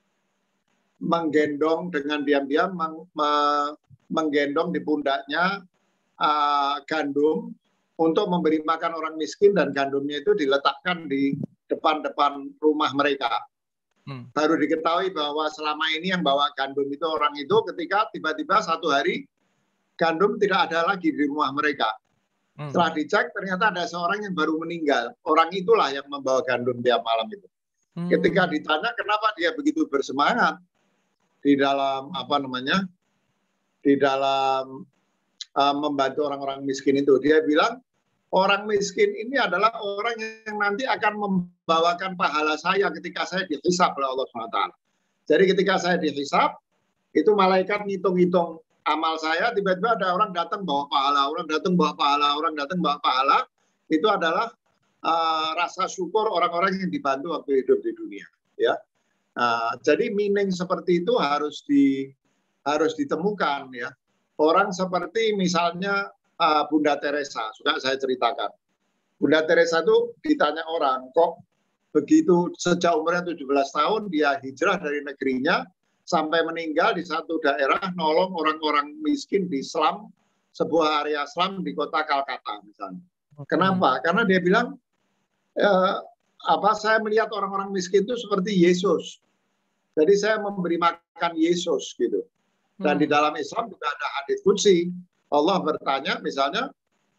menggendong dengan diam-diam meng, me, menggendong di pundaknya Uh, gandum untuk memberi makan orang miskin, dan gandumnya itu diletakkan di depan-depan rumah mereka. Hmm. Baru diketahui bahwa selama ini yang bawa gandum itu orang itu, ketika tiba-tiba satu hari gandum tidak ada lagi di rumah mereka. Hmm. Setelah dicek ternyata ada seorang yang baru meninggal. Orang itulah yang membawa gandum tiap malam itu. Hmm. Ketika ditanya kenapa dia begitu bersemangat di dalam apa namanya di dalam Uh, membantu orang-orang miskin itu, dia bilang orang miskin ini adalah orang yang nanti akan membawakan pahala saya ketika saya dihisab oleh Allah subhanahu wa taala. Jadi ketika saya dihisab, itu malaikat ngitung-ngitung amal saya, tiba-tiba ada orang datang bawa pahala, orang datang bawa pahala, orang datang bawa pahala. Itu adalah uh, rasa syukur orang-orang yang dibantu waktu hidup di dunia. Ya, uh, jadi meaning seperti itu harus di harus ditemukan ya. Orang seperti misalnya uh, Bunda Teresa, sudah saya ceritakan. Bunda Teresa itu ditanya orang, kok begitu sejak umurnya tujuh belas tahun dia hijrah dari negerinya sampai meninggal di satu daerah nolong orang-orang miskin di slum, sebuah area slum di kota Kalkata misalnya. Kenapa? Karena dia bilang, eh, apa saya melihat orang-orang miskin itu seperti Yesus. Jadi saya memberi makan Yesus gitu. Dan hmm. di dalam Islam juga ada hadits qudsi. Allah bertanya misalnya,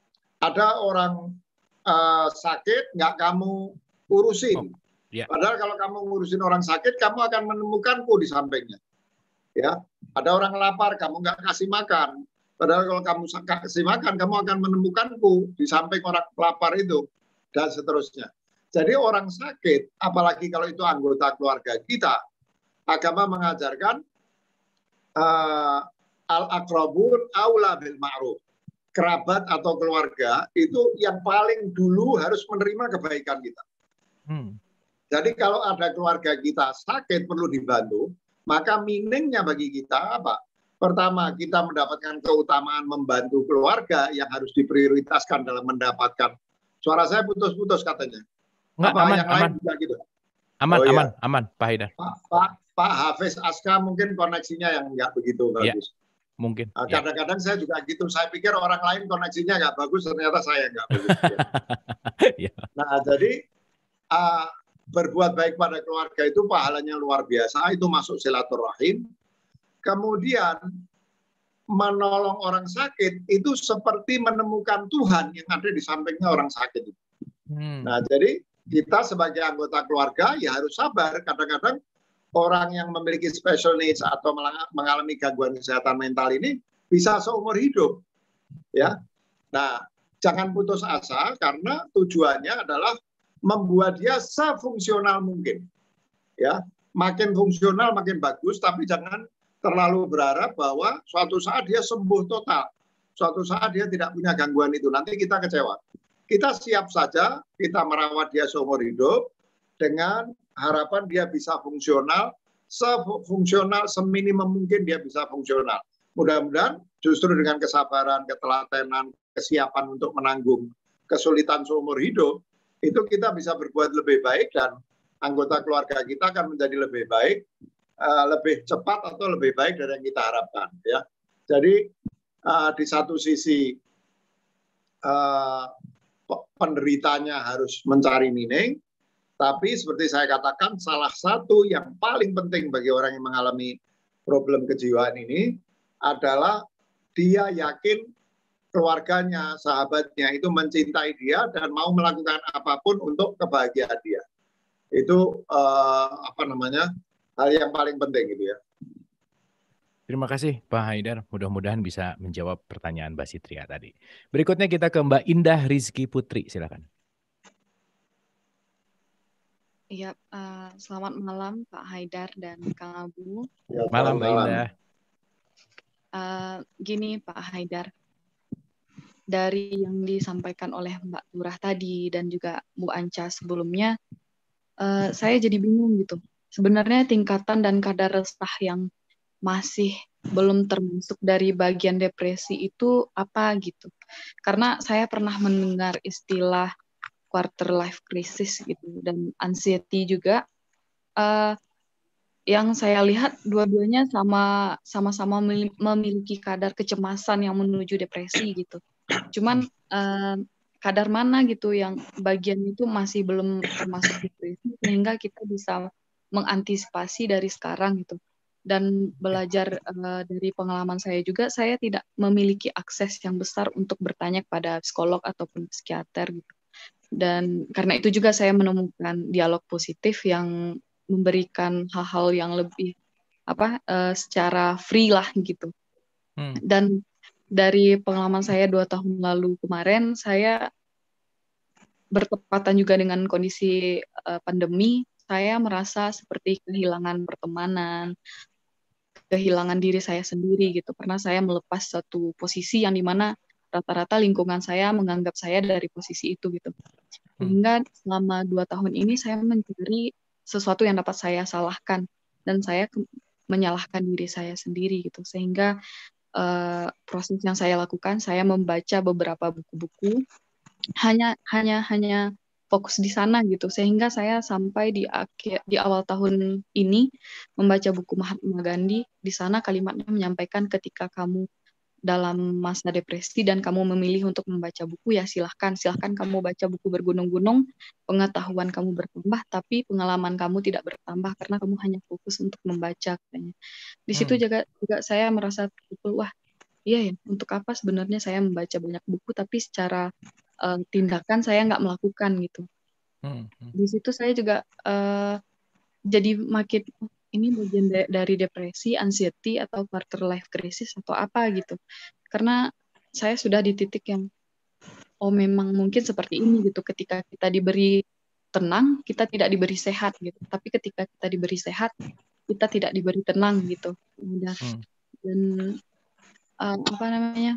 ada orang uh, sakit nggak kamu urusin. Oh, yeah. Padahal kalau kamu ngurusin orang sakit, kamu akan menemukanku di sampingnya. Ya, ada orang lapar, kamu nggak kasih makan. Padahal kalau kamu kasih makan, kamu akan menemukanku di samping orang lapar itu, dan seterusnya. Jadi orang sakit, apalagi kalau itu anggota keluarga kita, agama mengajarkan Uh, al-aqrabun aula bil ma'ruf. Kerabat atau keluarga itu yang paling dulu harus menerima kebaikan kita. Hmm. Jadi kalau ada keluarga kita sakit perlu dibantu, maka meaningnya bagi kita apa? Pertama, kita mendapatkan keutamaan membantu keluarga yang harus diprioritaskan dalam mendapatkan. Suara saya putus-putus katanya. Enggak, apa aman, yang aman. lain juga gitu. Aman, oh, aman, ya. aman, Pak Haidar. Pak, Pak, Pak Hafiz Aska mungkin koneksinya yang nggak begitu bagus. Ya, mungkin. Nah, kadang-kadang ya. Saya juga gitu. Saya pikir orang lain koneksinya nggak bagus, ternyata saya nggak bagus. Ya. Ya. Nah, jadi uh, berbuat baik pada keluarga itu pahalanya luar biasa, itu masuk silaturahim. Kemudian menolong orang sakit itu seperti menemukan Tuhan yang ada di sampingnya orang sakit. Hmm. Nah, jadi kita sebagai anggota keluarga ya harus sabar. Kadang-kadang orang yang memiliki special needs atau mengalami gangguan kesehatan mental ini bisa seumur hidup. Ya. Nah, jangan putus asa karena tujuannya adalah membuat dia sefungsional mungkin. Ya, makin fungsional makin bagus, tapi jangan terlalu berharap bahwa suatu saat dia sembuh total. Suatu saat dia tidak punya gangguan itu, nanti kita kecewa. Kita siap saja, kita merawat dia seumur hidup dengan harapan dia bisa fungsional, sefungsional, seminimum mungkin dia bisa fungsional. Mudah-mudahan justru dengan kesabaran, ketelatenan, kesiapan untuk menanggung kesulitan seumur hidup, itu kita bisa berbuat lebih baik dan anggota keluarga kita akan menjadi lebih baik, uh, lebih cepat atau lebih baik dari yang kita harapkan. Ya. Jadi uh, di satu sisi uh, penderitanya harus mencari meaning, tapi seperti saya katakan salah satu yang paling penting bagi orang yang mengalami problem kejiwaan ini adalah dia yakin keluarganya, sahabatnya itu mencintai dia dan mau melakukan apapun untuk kebahagiaan dia. Itu uh, apa namanya hal yang paling penting gitu ya. Terima kasih Pak Haidar, mudah-mudahan bisa menjawab pertanyaan Mbak Sitria tadi. Berikutnya kita ke Mbak Indah Rizky Putri, silakan. Iya, uh, selamat malam Pak Haidar dan Kang Abu. Ya, malam Mbak Indah. Uh, gini Pak Haidar, dari yang disampaikan oleh Mbak Turah tadi dan juga Bu Anca sebelumnya, uh, saya jadi bingung gitu. Sebenarnya tingkatan dan kadar resah yang masih belum termasuk dari bagian depresi itu apa gitu. Karena saya pernah mendengar istilah quarter life crisis gitu dan anxiety juga. Uh, yang saya lihat dua-duanya sama sama-sama memiliki kadar kecemasan yang menuju depresi gitu. Cuman uh, kadar mana gitu yang bagian itu masih belum termasuk depresi sehingga kita bisa mengantisipasi dari sekarang gitu. Dan belajar uh, dari pengalaman saya juga, saya tidak memiliki akses yang besar untuk bertanya kepada psikolog ataupun psikiater gitu. Dan karena itu juga saya menemukan dialog positif yang memberikan hal-hal yang lebih apa uh, secara free lah gitu. Hmm. Dan dari pengalaman saya dua tahun lalu kemarin, saya bertepatan juga dengan kondisi uh, pandemi, saya merasa seperti kehilangan pertemanan, kehilangan diri saya sendiri gitu. Pernah saya melepas satu posisi yang dimana rata-rata lingkungan saya menganggap saya dari posisi itu gitu. Sehingga selama dua tahun ini saya mencari sesuatu yang dapat saya salahkan dan saya ke- menyalahkan diri saya sendiri gitu. Sehingga uh, proses yang saya lakukan, saya membaca beberapa buku-buku, hanya hanya hanya fokus di sana gitu. Sehingga saya sampai di akhir di awal tahun ini membaca buku Mahatma Gandhi. Di sana kalimatnya menyampaikan ketika kamu dalam masa depresi dan kamu memilih untuk membaca buku, ya silahkan, silahkan kamu baca buku bergunung-gunung, pengetahuan kamu bertambah, tapi pengalaman kamu tidak bertambah karena kamu hanya fokus untuk membaca katanya. Di situ hmm. juga juga saya merasa betul, wah iya ya, untuk apa sebenarnya saya membaca banyak buku tapi secara uh, tindakan saya nggak melakukan gitu. Hmm. Di situ saya juga uh, jadi makin ini bagian de- dari depresi, anxiety, atau quarter life crisis, atau apa gitu. Karena saya sudah di titik yang, oh memang mungkin seperti ini gitu. Ketika kita diberi tenang, kita tidak diberi sehat gitu. Tapi ketika kita diberi sehat, kita tidak diberi tenang gitu. Dan, hmm. dan uh, apa namanya,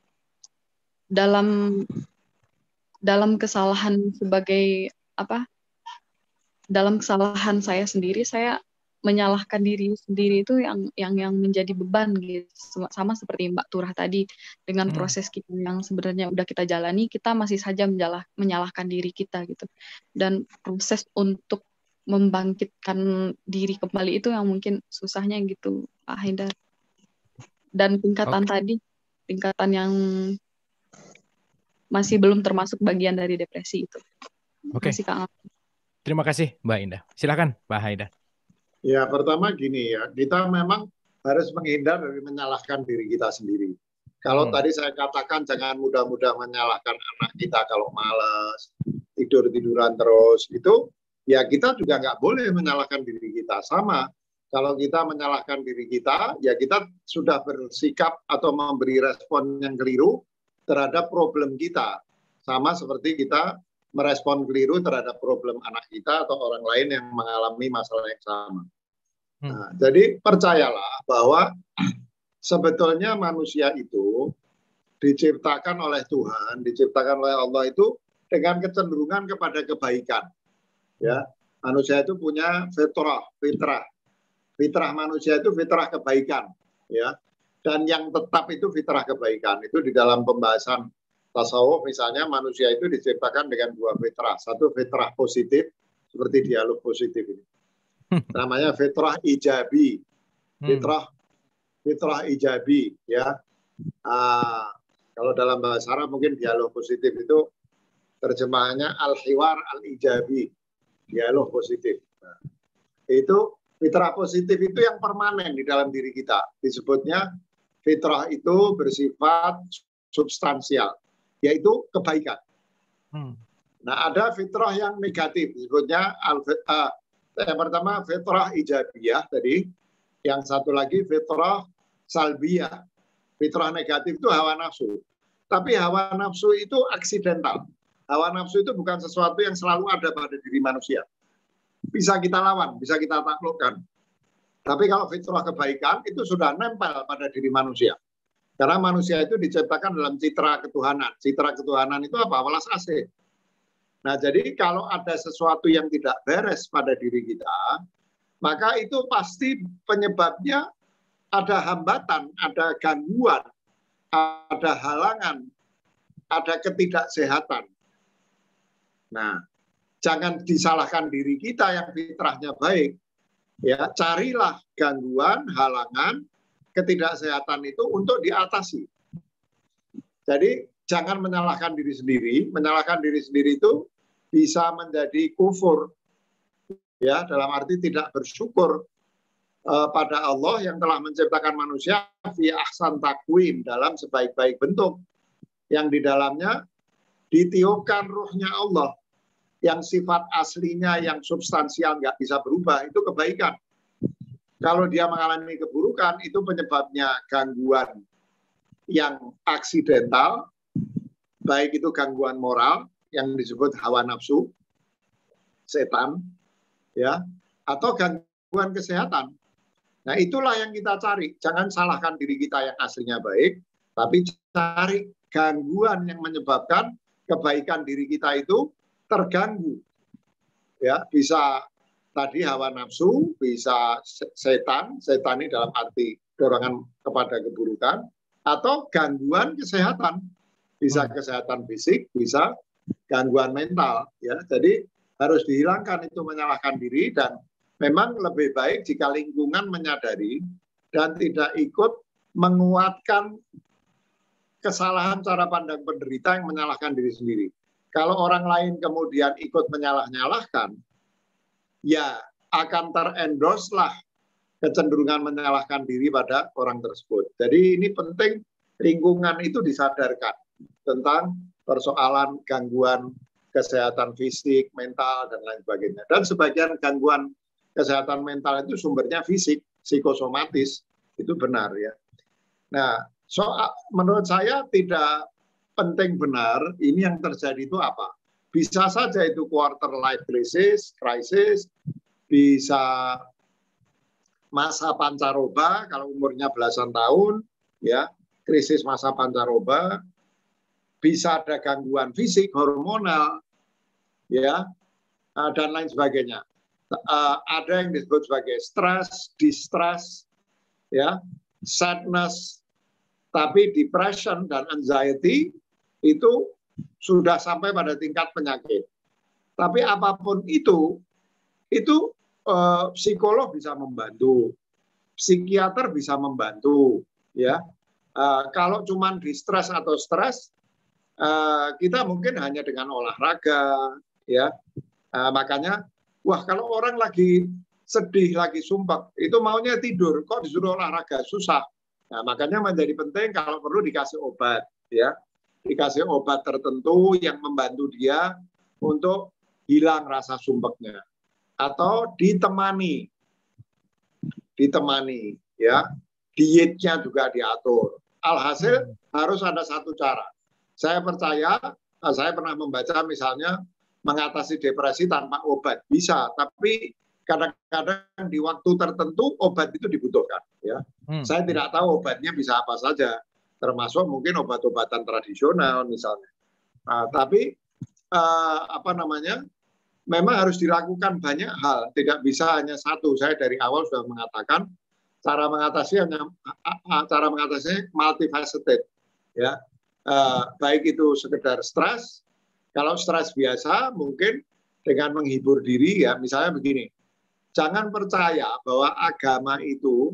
dalam dalam kesalahan sebagai apa? Dalam kesalahan saya sendiri, saya menyalahkan diri sendiri itu yang yang yang menjadi beban gitu. Sama seperti Mbak Turah tadi, dengan hmm. proses kita yang sebenarnya udah kita jalani, kita masih saja menyalah, menyalahkan diri kita gitu. Dan proses untuk membangkitkan diri kembali itu yang mungkin susahnya gitu, Pak Haidar. Dan tingkatan okay. tadi, tingkatan yang masih belum termasuk bagian dari depresi itu. Oke. Okay. Terima kasih Mbak Indah. Silakan Pak Haidar. Ya, pertama gini ya, kita memang harus menghindar dari menyalahkan diri kita sendiri. Kalau hmm. tadi saya katakan jangan mudah-mudah menyalahkan anak kita kalau malas, tidur-tiduran terus, itu ya kita juga nggak boleh menyalahkan diri kita. Sama, kalau kita menyalahkan diri kita, ya kita sudah bersikap atau memberi respon yang keliru terhadap problem kita. Sama seperti kita merespon keliru terhadap problem anak kita atau orang lain yang mengalami masalah yang sama. Nah, hmm. Jadi percayalah bahwa sebetulnya manusia itu diciptakan oleh Tuhan, diciptakan oleh Allah itu dengan kecenderungan kepada kebaikan. Ya, manusia itu punya fitrah, fitrah, fitrah manusia itu fitrah kebaikan. Ya, dan yang tetap itu fitrah kebaikan. Itu di dalam pembahasan tasawuf misalnya manusia itu diciptakan dengan dua fitrah. Satu fitrah positif seperti dialog positif ini. Namanya fitrah ijabi. Fitrah fitrah ijabi ya. Ah, kalau dalam bahasa Arab mungkin dialog positif itu terjemahannya al-hiwar al-ijabi. Dialog positif. Nah, itu fitrah positif itu yang permanen di dalam diri kita. Disebutnya fitrah itu bersifat substansial, yaitu kebaikan. Hmm. Nah, ada fitrah yang negatif, disebutnya al uh, yang pertama fitrah ijabiyah tadi, yang satu lagi fitrah salbiyah. Fitrah negatif itu hawa nafsu. Tapi hawa nafsu itu aksidental. Hawa nafsu itu bukan sesuatu yang selalu ada pada diri manusia. Bisa kita lawan, bisa kita taklukkan. Tapi kalau fitrah kebaikan itu sudah nempel pada diri manusia. Karena manusia itu diciptakan dalam citra ketuhanan. Citra ketuhanan itu apa? Welas asih. Nah, jadi kalau ada sesuatu yang tidak beres pada diri kita, maka itu pasti penyebabnya ada hambatan, ada gangguan, ada halangan, ada ketidaksehatan. Nah, jangan disalahkan diri kita yang fitrahnya baik. Ya, carilah gangguan, halangan, ketidaksehatan itu untuk diatasi. Jadi jangan menyalahkan diri sendiri. Menyalahkan diri sendiri itu bisa menjadi kufur. Ya, dalam arti tidak bersyukur uh, pada Allah yang telah menciptakan manusia fi ahsan takwim, dalam sebaik-baik bentuk, yang di dalamnya ditiupkan ruhnya Allah, yang sifat aslinya, yang substansial nggak bisa berubah, itu kebaikan. Kalau dia mengalami keburukan, itu penyebabnya gangguan yang aksidental, baik itu gangguan moral yang disebut hawa nafsu, setan, ya, atau gangguan kesehatan. Nah, itulah yang kita cari. Jangan salahkan diri kita yang aslinya baik, tapi cari gangguan yang menyebabkan kebaikan diri kita itu terganggu. Ya, bisa tadi hawa nafsu, bisa setan, setan ini dalam arti dorongan kepada keburukan, atau gangguan kesehatan. Bisa kesehatan fisik, bisa gangguan mental. Ya, jadi harus dihilangkan itu menyalahkan diri, dan memang lebih baik jika lingkungan menyadari dan tidak ikut menguatkan kesalahan cara pandang penderita yang menyalahkan diri sendiri. Kalau orang lain kemudian ikut menyalah-nyalahkan, ya akan terendorse lah kecenderungan menyalahkan diri pada orang tersebut. Jadi ini penting lingkungan itu disadarkan tentang persoalan gangguan kesehatan fisik, mental, dan lain sebagainya. Dan sebagian gangguan kesehatan mental itu sumbernya fisik, psikosomatis, itu benar ya. Nah, soal menurut saya tidak penting benar ini yang terjadi itu apa. Bisa saja itu quarter life crisis, crisis, bisa masa pancaroba kalau umurnya belasan tahun, ya, krisis masa pancaroba, bisa ada gangguan fisik, hormonal, ya, dan lain sebagainya. Uh, ada yang disebut sebagai stress, distress, ya, sadness, tapi depression dan anxiety itu sudah sampai pada tingkat penyakit. Tapi apapun itu, itu uh, psikolog bisa membantu, psikiater bisa membantu, ya. Uh, kalau cuma distres atau stres, uh, kita mungkin hanya dengan olahraga, ya. Uh, makanya Wah, kalau orang lagi sedih, lagi sumpah, itu maunya tidur, kok disuruh olahraga, susah. Nah, makanya menjadi penting kalau perlu dikasih obat, ya. Dikasih obat tertentu yang membantu dia untuk hilang rasa sumpahnya. Atau ditemani. Ditemani, ya. Dietnya juga diatur. Alhasil hmm. harus ada satu cara. Saya percaya, saya pernah membaca misalnya mengatasi depresi tanpa obat bisa, tapi kadang-kadang di waktu tertentu obat itu dibutuhkan. Ya, hmm. saya tidak tahu obatnya bisa apa saja, termasuk mungkin obat-obatan tradisional misalnya. Nah, tapi uh, apa namanya, memang harus dilakukan banyak hal, tidak bisa hanya satu. Saya dari awal sudah mengatakan cara mengatasi hanya cara mengatasi multifaceted. Ya, uh, baik itu sekedar stres. Kalau stres biasa mungkin dengan menghibur diri ya, misalnya begini, jangan percaya bahwa agama itu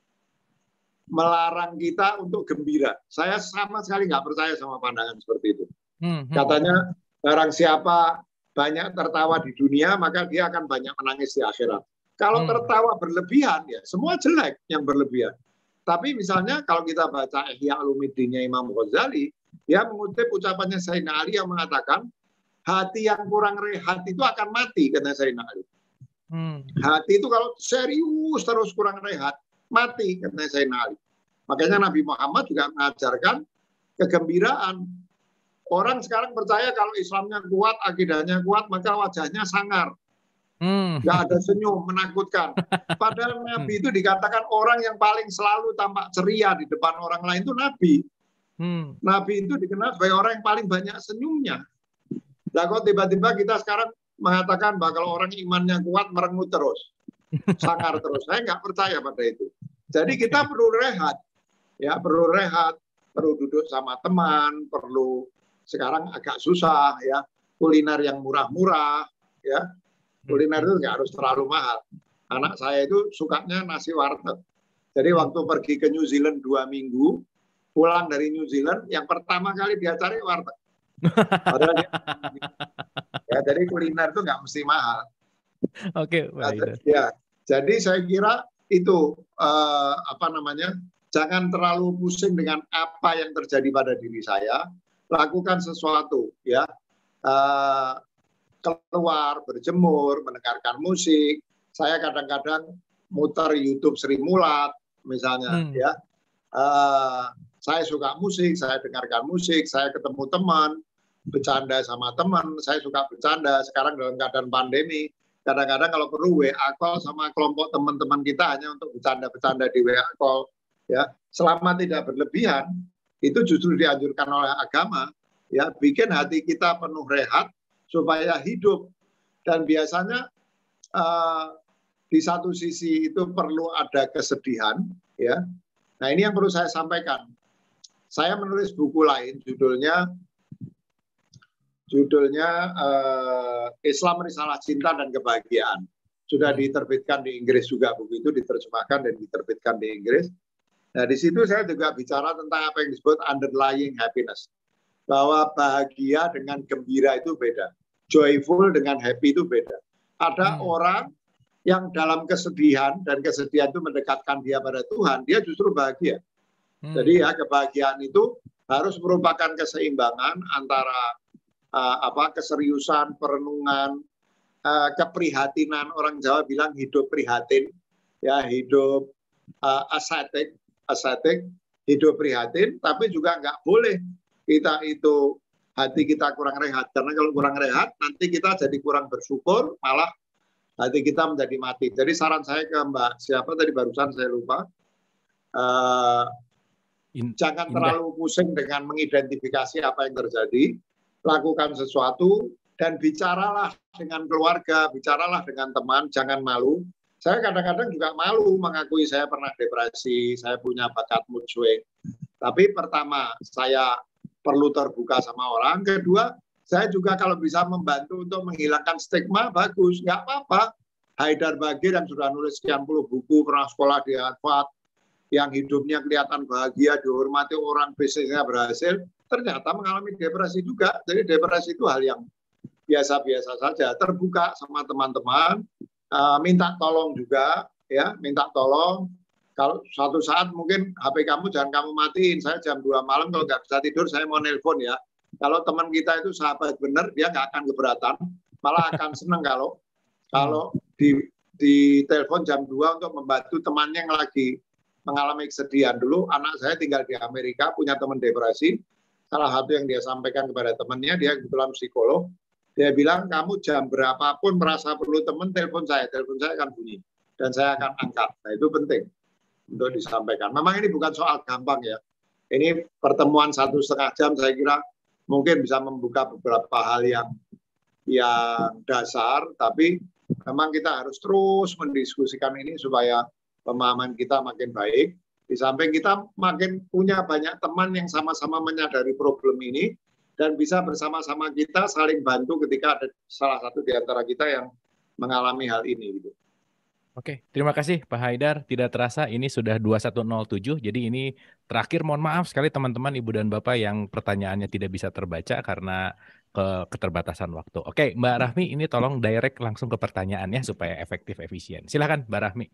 melarang kita untuk gembira. Saya sama sekali nggak percaya sama pandangan seperti itu. Hmm, Katanya barang siapa banyak tertawa di dunia, maka dia akan banyak menangis di akhirat. Kalau hmm. tertawa berlebihan, ya semua jelek yang berlebihan. Tapi misalnya kalau kita baca Ihya Ulumuddinnya Imam Ghazali, dia mengutip ucapannya Sayyidina Ali yang mengatakan, hati yang kurang rehat itu akan mati, kata Sayyidina Ali. Hmm. Hati itu kalau serius terus kurang rehat, mati, kata Sayyidina Ali. Makanya Nabi Muhammad juga mengajarkan kegembiraan. Orang sekarang percaya kalau Islamnya kuat, akidahnya kuat, maka wajahnya sangar. Hmm. Nggak ada senyum, menakutkan. Padahal Nabi itu dikatakan orang yang paling selalu tampak ceria di depan orang lain itu Nabi. Hmm. Nabi itu dikenal sebagai orang yang paling banyak senyumnya. Nah, kok tiba-tiba kita sekarang mengatakan bahwa kalau orang imannya kuat merengut terus, sangar terus. Saya nggak percaya pada itu. Jadi kita perlu rehat, ya perlu rehat, perlu duduk sama teman, perlu sekarang agak susah, ya kuliner yang murah-murah, ya kuliner itu nggak harus terlalu mahal. Anak saya itu sukanya nasi warteg. Jadi waktu pergi ke New Zealand dua minggu, pulang dari New Zealand, yang pertama kali dia cari warteg. Padahal dia, ya, jadi kuliner itu nggak mesti mahal. Oke, okay, nah, ya. Jadi saya kira itu uh, apa namanya? Jangan terlalu pusing dengan apa yang terjadi pada diri saya. Lakukan sesuatu, ya. Uh, keluar, berjemur, mendengarkan musik. Saya kadang-kadang muter YouTube Sri Mulat, misalnya, hmm. ya. Uh, saya suka musik, saya dengarkan musik, saya ketemu teman, bercanda sama teman, saya suka bercanda. Sekarang dalam keadaan pandemi, kadang-kadang kalau perlu W A call sama kelompok teman-teman kita hanya untuk bercanda-bercanda di W A call. Ya, selama tidak berlebihan, itu justru dianjurkan oleh agama. Ya, bikin hati kita penuh rehat supaya hidup. Dan biasanya uh, di satu sisi itu perlu ada kesedihan. Ya, nah ini yang perlu saya sampaikan. Saya menulis buku lain, judulnya Judulnya uh, Islam Risalah Cinta dan Kebahagiaan. Sudah diterbitkan di Inggris juga, buku itu diterjemahkan dan diterbitkan di Inggris. Nah, di situ saya juga bicara tentang apa yang disebut underlying happiness. Bahwa bahagia dengan gembira itu beda. Joyful dengan happy itu beda. Ada hmm. orang yang dalam kesedihan, dan kesedihan itu mendekatkan dia pada Tuhan, dia justru bahagia. Hmm. Jadi ya, kebahagiaan itu harus merupakan keseimbangan antara Uh, apa keseriusan, perenungan, uh, keprihatinan. Orang Jawa bilang hidup prihatin, ya hidup uh, asetik, asetik, hidup prihatin. Tapi juga nggak boleh kita itu hati kita kurang rehat, karena kalau kurang rehat nanti kita jadi kurang bersyukur, malah hati kita menjadi mati. Jadi saran saya ke Mbak siapa tadi barusan saya lupa, uh, In, jangan indah. terlalu pusing dengan mengidentifikasi apa yang terjadi. Lakukan sesuatu dan bicaralah dengan keluarga, bicaralah dengan teman, jangan malu. Saya kadang-kadang juga malu mengakui saya pernah depresi, saya punya bakat mood swing. Tapi pertama, saya perlu terbuka sama orang. Kedua, saya juga kalau bisa membantu untuk menghilangkan stigma, bagus. Nggak apa-apa. Haidar Bagir yang sudah nulis sekian puluh buku, pernah sekolah di Harvard, yang hidupnya kelihatan bahagia, dihormati orang, bisnisnya berhasil, ternyata mengalami depresi juga. Jadi depresi itu hal yang biasa-biasa saja, terbuka sama teman-teman, uh, minta tolong juga, ya, minta tolong. Kalau suatu saat mungkin H P kamu jangan kamu matiin, saya jam dua malam kalau nggak bisa tidur saya mau nelpon ya. Kalau teman kita itu sahabat benar, dia nggak akan keberatan, malah akan senang kalau kalau di di telepon jam dua untuk membantu temannya yang lagi mengalami kesedihan. Dulu anak saya tinggal di Amerika, punya teman depresi. Salah satu yang dia sampaikan kepada temannya, dia kebetulan psikolog, dia bilang, kamu jam berapapun merasa perlu teman, telepon saya, telepon saya akan bunyi. Dan saya akan angkat. Nah, itu penting untuk disampaikan. Memang ini bukan soal gampang ya. Ini pertemuan satu setengah jam, saya kira mungkin bisa membuka beberapa hal yang yang dasar, tapi memang kita harus terus mendiskusikan ini supaya pemahaman kita makin baik. Di samping kita makin punya banyak teman yang sama-sama menyadari problem ini, dan bisa bersama-sama kita saling bantu ketika ada salah satu di antara kita yang mengalami hal ini. Gitu. Oke, terima kasih Pak Haidar. Tidak terasa ini sudah dua puluh satu nol tujuh, jadi ini terakhir. Mohon maaf sekali teman-teman, Ibu dan Bapak yang pertanyaannya tidak bisa terbaca karena ke keterbatasan waktu. Oke, Mbak Rahmi, ini tolong direct langsung ke pertanyaannya supaya efektif, efisien. Silakan Mbak Rahmi.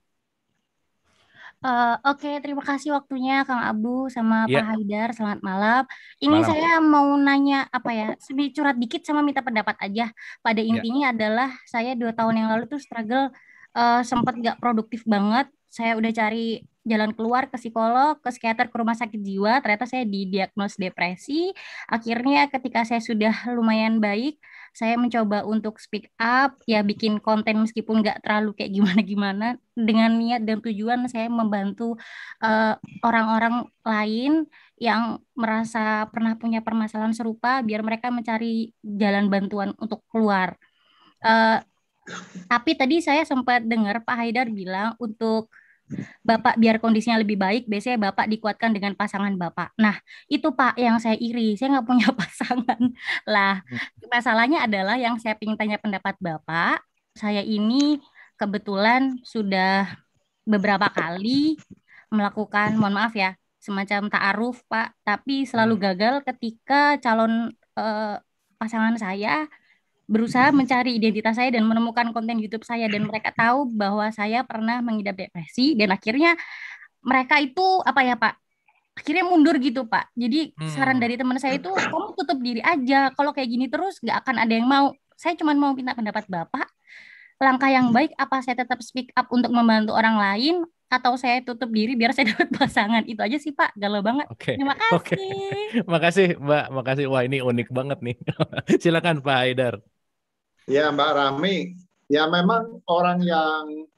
Uh, Oke, okay, terima kasih waktunya Kang Abu sama yeah. Pak Haidar. Selamat malam. Ini malam. Saya mau nanya apa ya, sedikit curhat dikit sama minta pendapat aja. Pada intinya yeah. adalah saya dua tahun yang lalu tuh struggle, uh, sempat nggak produktif banget. Saya udah cari jalan keluar ke psikolog, ke psikiater, ke rumah sakit jiwa. Ternyata saya didiagnos depresi. Akhirnya ketika saya sudah lumayan baik, saya mencoba untuk speak up, ya bikin konten meskipun nggak terlalu kayak gimana-gimana, dengan niat dan tujuan saya membantu uh, orang-orang lain yang merasa pernah punya permasalahan serupa, biar mereka mencari jalan bantuan untuk keluar. Uh, tapi tadi saya sempat dengar Pak Haidar bilang untuk Bapak biar kondisinya lebih baik, biasanya Bapak dikuatkan dengan pasangan Bapak. Nah, itu Pak yang saya iri, saya nggak punya pasangan. Lah, masalahnya adalah yang saya ingin tanya pendapat Bapak, saya ini kebetulan sudah beberapa kali melakukan, mohon maaf ya, semacam ta'aruf Pak, tapi selalu gagal ketika calon eh, pasangan saya berusaha mencari identitas saya dan menemukan konten YouTube saya, dan mereka tahu bahwa saya pernah mengidap depresi, dan akhirnya mereka itu apa ya Pak, akhirnya mundur gitu Pak. Jadi hmm. saran dari teman saya itu, kamu tutup diri aja, kalau kayak gini terus gak akan ada yang mau. Saya cuma mau minta pendapat Bapak, langkah yang baik apa saya tetap speak up untuk membantu orang lain, atau saya tutup diri biar saya dapat pasangan? Itu aja sih Pak, galau banget. Oke. Terima kasih. Oke. Makasih Mbak, makasih. Wah, ini unik banget nih. Silakan Pak Haidar. Ya Mbak Rahmi, ya memang orang yang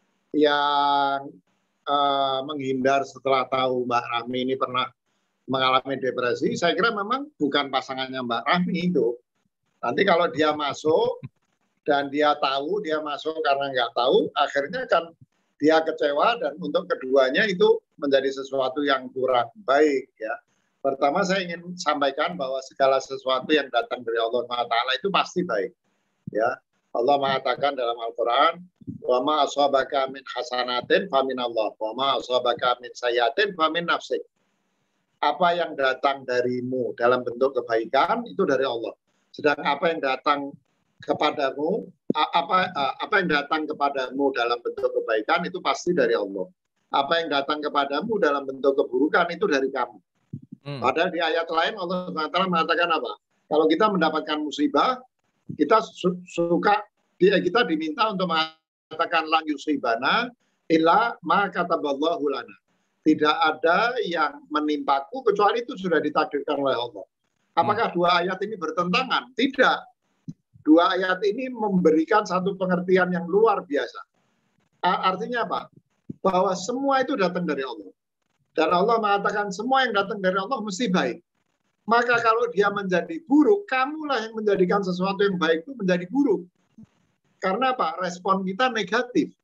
yang uh, menghindar setelah tahu Mbak Rahmi ini pernah mengalami depresi, saya kira memang bukan pasangannya Mbak Rahmi itu. Nanti kalau dia masuk dan dia tahu dia masuk karena nggak tahu, akhirnya kan dia kecewa, dan untuk keduanya itu menjadi sesuatu yang kurang baik ya. Pertama saya ingin sampaikan bahwa segala sesuatu yang datang dari Allah Subhanahu wa taala itu pasti baik. Ya, Allah mengatakan dalam Al-Quran, wa ma asabaka min hasanatin famin Allah, wa ma asabaka min sayyatin famin nafsik. Apa yang datang darimu dalam bentuk kebaikan itu dari Allah. Sedang apa yang datang kepadamu, apa apa yang datang kepadamu dalam bentuk kebaikan itu pasti dari Allah. Apa yang datang kepadamu dalam bentuk keburukan itu dari kamu. Hmm. Padahal di ayat lain Allah subhanahu wa taala mengatakan apa? Kalau kita mendapatkan musibah, kita suka kita diminta untuk mengatakan lan yusibana illa ma kataballahu lana. Tidak ada yang menimpaku kecuali itu sudah ditakdirkan oleh Allah. Apakah hmm. dua ayat ini bertentangan? Tidak. Dua ayat ini memberikan satu pengertian yang luar biasa. Artinya apa? Bahwa semua itu datang dari Allah. Dan Allah mengatakan semua yang datang dari Allah mesti baik. Maka kalau dia menjadi buruk, kamulah yang menjadikan sesuatu yang baik itu menjadi buruk. Karena apa? Respon kita negatif.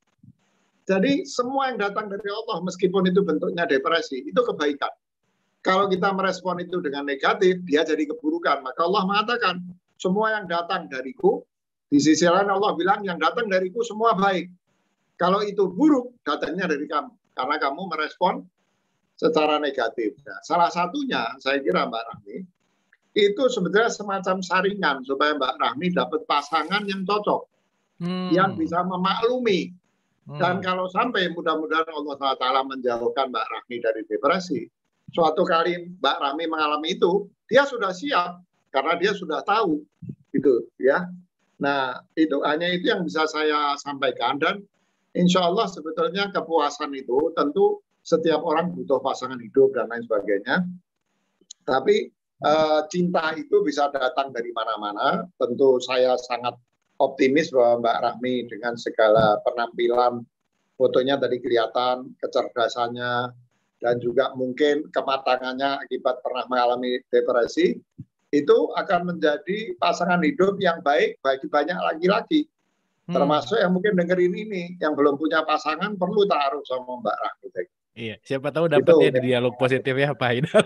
Jadi semua yang datang dari Allah, meskipun itu bentuknya depresi, itu kebaikan. Kalau kita merespon itu dengan negatif, dia jadi keburukan. Maka Allah mengatakan, semua yang datang dariku, di sisi lain Allah bilang, yang datang dariku semua baik. Kalau itu buruk, datangnya dari kamu. Karena kamu merespon secara negatif. Nah, salah satunya, saya kira Mbak Rahmi, itu sebetulnya semacam saringan supaya Mbak Rahmi dapat pasangan yang cocok, hmm. yang bisa memaklumi. Hmm. Dan kalau sampai mudah-mudahan Allah Taala menjauhkan Mbak Rahmi dari depresi, suatu kali Mbak Rahmi mengalami itu, dia sudah siap karena dia sudah tahu, gitu ya. Nah, itu hanya itu yang bisa saya sampaikan, dan insya Allah sebetulnya kepuasan itu tentu setiap orang butuh pasangan hidup dan lain sebagainya. Tapi Uh, cinta itu bisa datang dari mana-mana. Tentu saya sangat optimis bahwa Mbak Rahmi dengan segala penampilan, fotonya tadi kelihatan, kecerdasannya, dan juga mungkin kematangannya akibat pernah mengalami depresi, itu akan menjadi pasangan hidup yang baik bagi banyak laki-laki. Hmm. Termasuk yang mungkin dengerin ini, yang belum punya pasangan perlu taruh sama Mbak Rahmi. Iya, siapa tahu dapatnya di dialog positif ya Pak Haidar.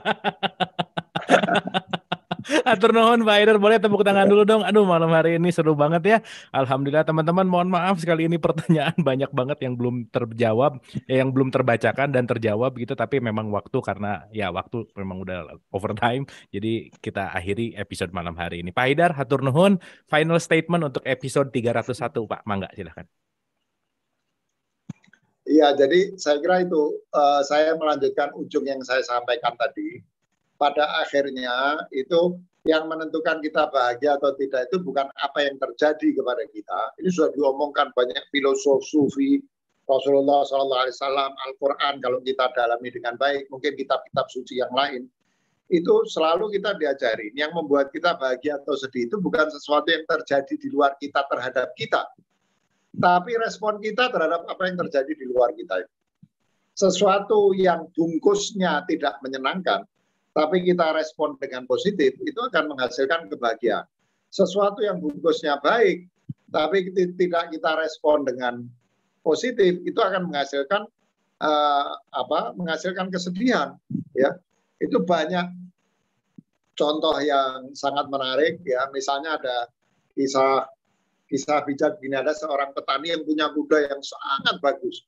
Atur nuhun Pak Haidar, boleh tepuk tangan dulu dong. Aduh, malam hari ini seru banget ya. Alhamdulillah teman-teman, mohon maaf sekali ini pertanyaan banyak banget yang belum terjawab, eh, yang belum terbacakan dan terjawab gitu, tapi memang waktu karena ya waktu memang udah overtime. Jadi kita akhiri episode malam hari ini. Pak Haidar, atur nuhun, final statement untuk episode tiga ratus satu Pak. Mangga silahkan. Iya, jadi saya kira itu uh, saya melanjutkan ujung yang saya sampaikan tadi. Pada akhirnya itu yang menentukan kita bahagia atau tidak itu bukan apa yang terjadi kepada kita. Ini sudah diomongkan banyak filosof sufi, Rasulullah shallallahu alaihi wasallam, Al-Quran kalau kita dalami dengan baik, mungkin kitab-kitab suci yang lain. Itu selalu kita diajari. Yang membuat kita bahagia atau sedih itu bukan sesuatu yang terjadi di luar kita terhadap kita, tapi respon kita terhadap apa yang terjadi di luar kita. Sesuatu yang bungkusnya tidak menyenangkan, tapi kita respon dengan positif, itu akan menghasilkan kebahagiaan. Sesuatu yang bungkusnya baik, tapi tidak kita respon dengan positif, itu akan menghasilkan uh, apa? Menghasilkan kesedihan. Ya, itu banyak contoh yang sangat menarik. Ya, misalnya ada kisah kisah bijak gini, ada seorang petani yang punya kuda yang sangat bagus.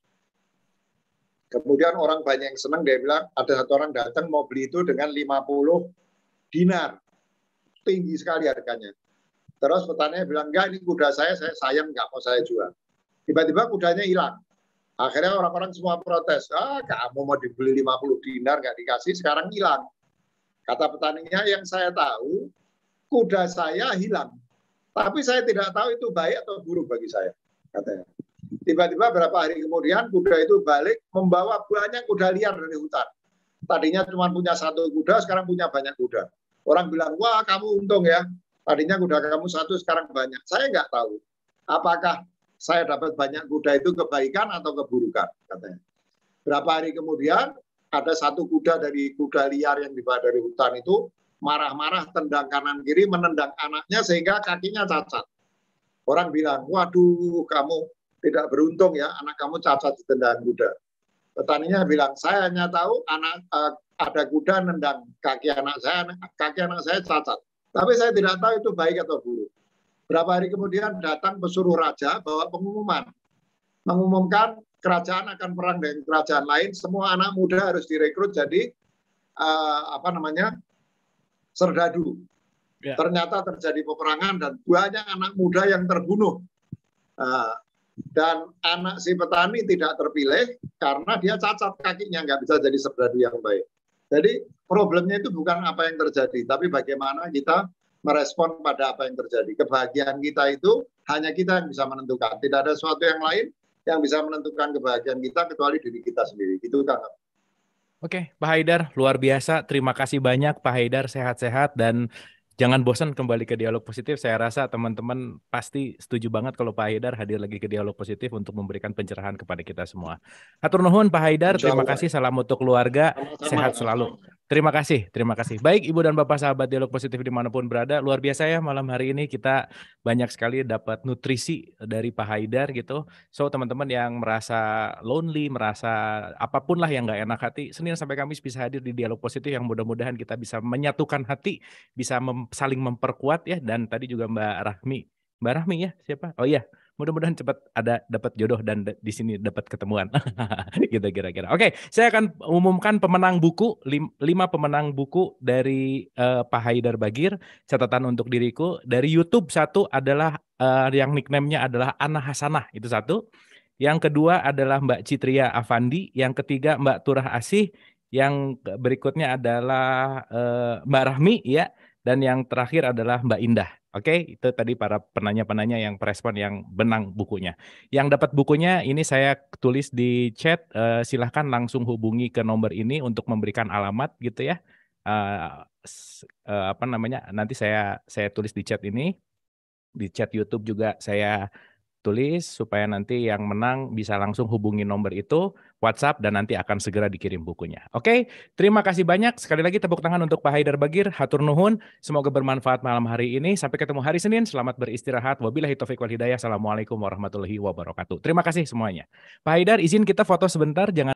Kemudian orang banyak yang senang, dia bilang, ada satu orang datang mau beli itu dengan lima puluh dinar. Tinggi sekali harganya. Terus petaninya bilang, enggak, ini kuda saya, saya sayang, enggak mau saya jual. Tiba-tiba kudanya hilang. Akhirnya orang-orang semua protes, ah kamu mau dibeli lima puluh dinar, enggak dikasih, sekarang hilang. Kata petaninya, yang saya tahu, kuda saya hilang. Tapi saya tidak tahu itu baik atau buruk bagi saya, katanya. Tiba-tiba beberapa hari kemudian kuda itu balik membawa banyak kuda liar dari hutan. Tadinya cuma punya satu kuda, sekarang punya banyak kuda. Orang bilang, wah kamu untung ya. Tadinya kuda kamu satu, sekarang banyak. Saya nggak tahu apakah saya dapat banyak kuda itu kebaikan atau keburukan, katanya. Berapa hari kemudian ada satu kuda dari kuda liar yang dibawa dari hutan itu marah-marah, tendang kanan kiri, menendang anaknya sehingga kakinya cacat. Orang bilang, waduh kamu tidak beruntung ya, anak kamu cacat ditendang kuda. Petaninya bilang, saya hanya tahu anak uh, ada kuda nendang kaki anak saya, kaki anak saya cacat. Tapi saya tidak tahu itu baik atau buruk. Berapa hari kemudian datang pesuruh raja bawa pengumuman. Mengumumkan kerajaan akan perang dengan kerajaan lain, semua anak muda harus direkrut jadi uh, apa namanya serdadu. Ya. Ternyata terjadi peperangan dan banyak anak muda yang terbunuh. Uh, Dan anak si petani tidak terpilih karena dia cacat kakinya, nggak bisa jadi serdadu yang baik. Jadi problemnya itu bukan apa yang terjadi, tapi bagaimana kita merespon pada apa yang terjadi. Kebahagiaan kita itu hanya kita yang bisa menentukan. Tidak ada sesuatu yang lain yang bisa menentukan kebahagiaan kita kecuali diri kita sendiri. Itu kan. Oke, Pak Haidar, luar biasa. Terima kasih banyak Pak Haidar, sehat-sehat dan jangan bosan kembali ke Dialog Positif. Saya rasa teman-teman pasti setuju banget kalau Pak Haidar hadir lagi ke Dialog Positif untuk memberikan pencerahan kepada kita semua. Hatur nuhun Pak Haidar, terima kasih. Salam untuk keluarga, sama-sama, sehat selalu. Terima kasih, terima kasih. Baik Ibu dan Bapak sahabat Dialog Positif dimanapun berada, luar biasa ya malam hari ini kita banyak sekali dapat nutrisi dari Pak Haidar gitu. So teman-teman yang merasa lonely, merasa apapun lah yang gak enak hati, Senin sampai Kamis bisa hadir di Dialog Positif yang mudah-mudahan kita bisa menyatukan hati, bisa mem saling memperkuat ya. Dan tadi juga Mbak Rahmi, Mbak Rahmi ya siapa? Oh iya, Mudah-mudahan cepat ada dapat jodoh dan di sini dapat ketemuan. Gitu kira-kira. Oke, saya akan umumkan pemenang buku, lima pemenang buku dari uh, Pak Haidar Bagir. Catatan untuk diriku, dari YouTube satu adalah uh, yang nickname-nya adalah Ana Hasanah, itu satu. Yang kedua adalah Mbak Citria Afandi, yang ketiga Mbak Turah Asih, yang berikutnya adalah uh, Mbak Rahmi ya, dan yang terakhir adalah Mbak Indah. Oke, itu tadi para penanya-penanya yang respon yang benang bukunya. Yang dapat bukunya ini saya tulis di chat, uh, silahkan langsung hubungi ke nomor ini untuk memberikan alamat gitu ya. Uh, uh, apa namanya? Nanti saya saya tulis di chat ini, di chat YouTube juga saya tulis supaya nanti yang menang bisa langsung hubungi nomor itu, WhatsApp, dan nanti akan segera dikirim bukunya. Oke, terima kasih banyak. Sekali lagi tepuk tangan untuk Pak Haidar Bagir. Hatur nuhun. Semoga bermanfaat malam hari ini. Sampai ketemu hari Senin. Selamat beristirahat. Wabillahi taufiq wal hidayah. Assalamualaikum warahmatullahi wabarakatuh. Terima kasih semuanya. Pak Haidar, izin kita foto sebentar. Jangan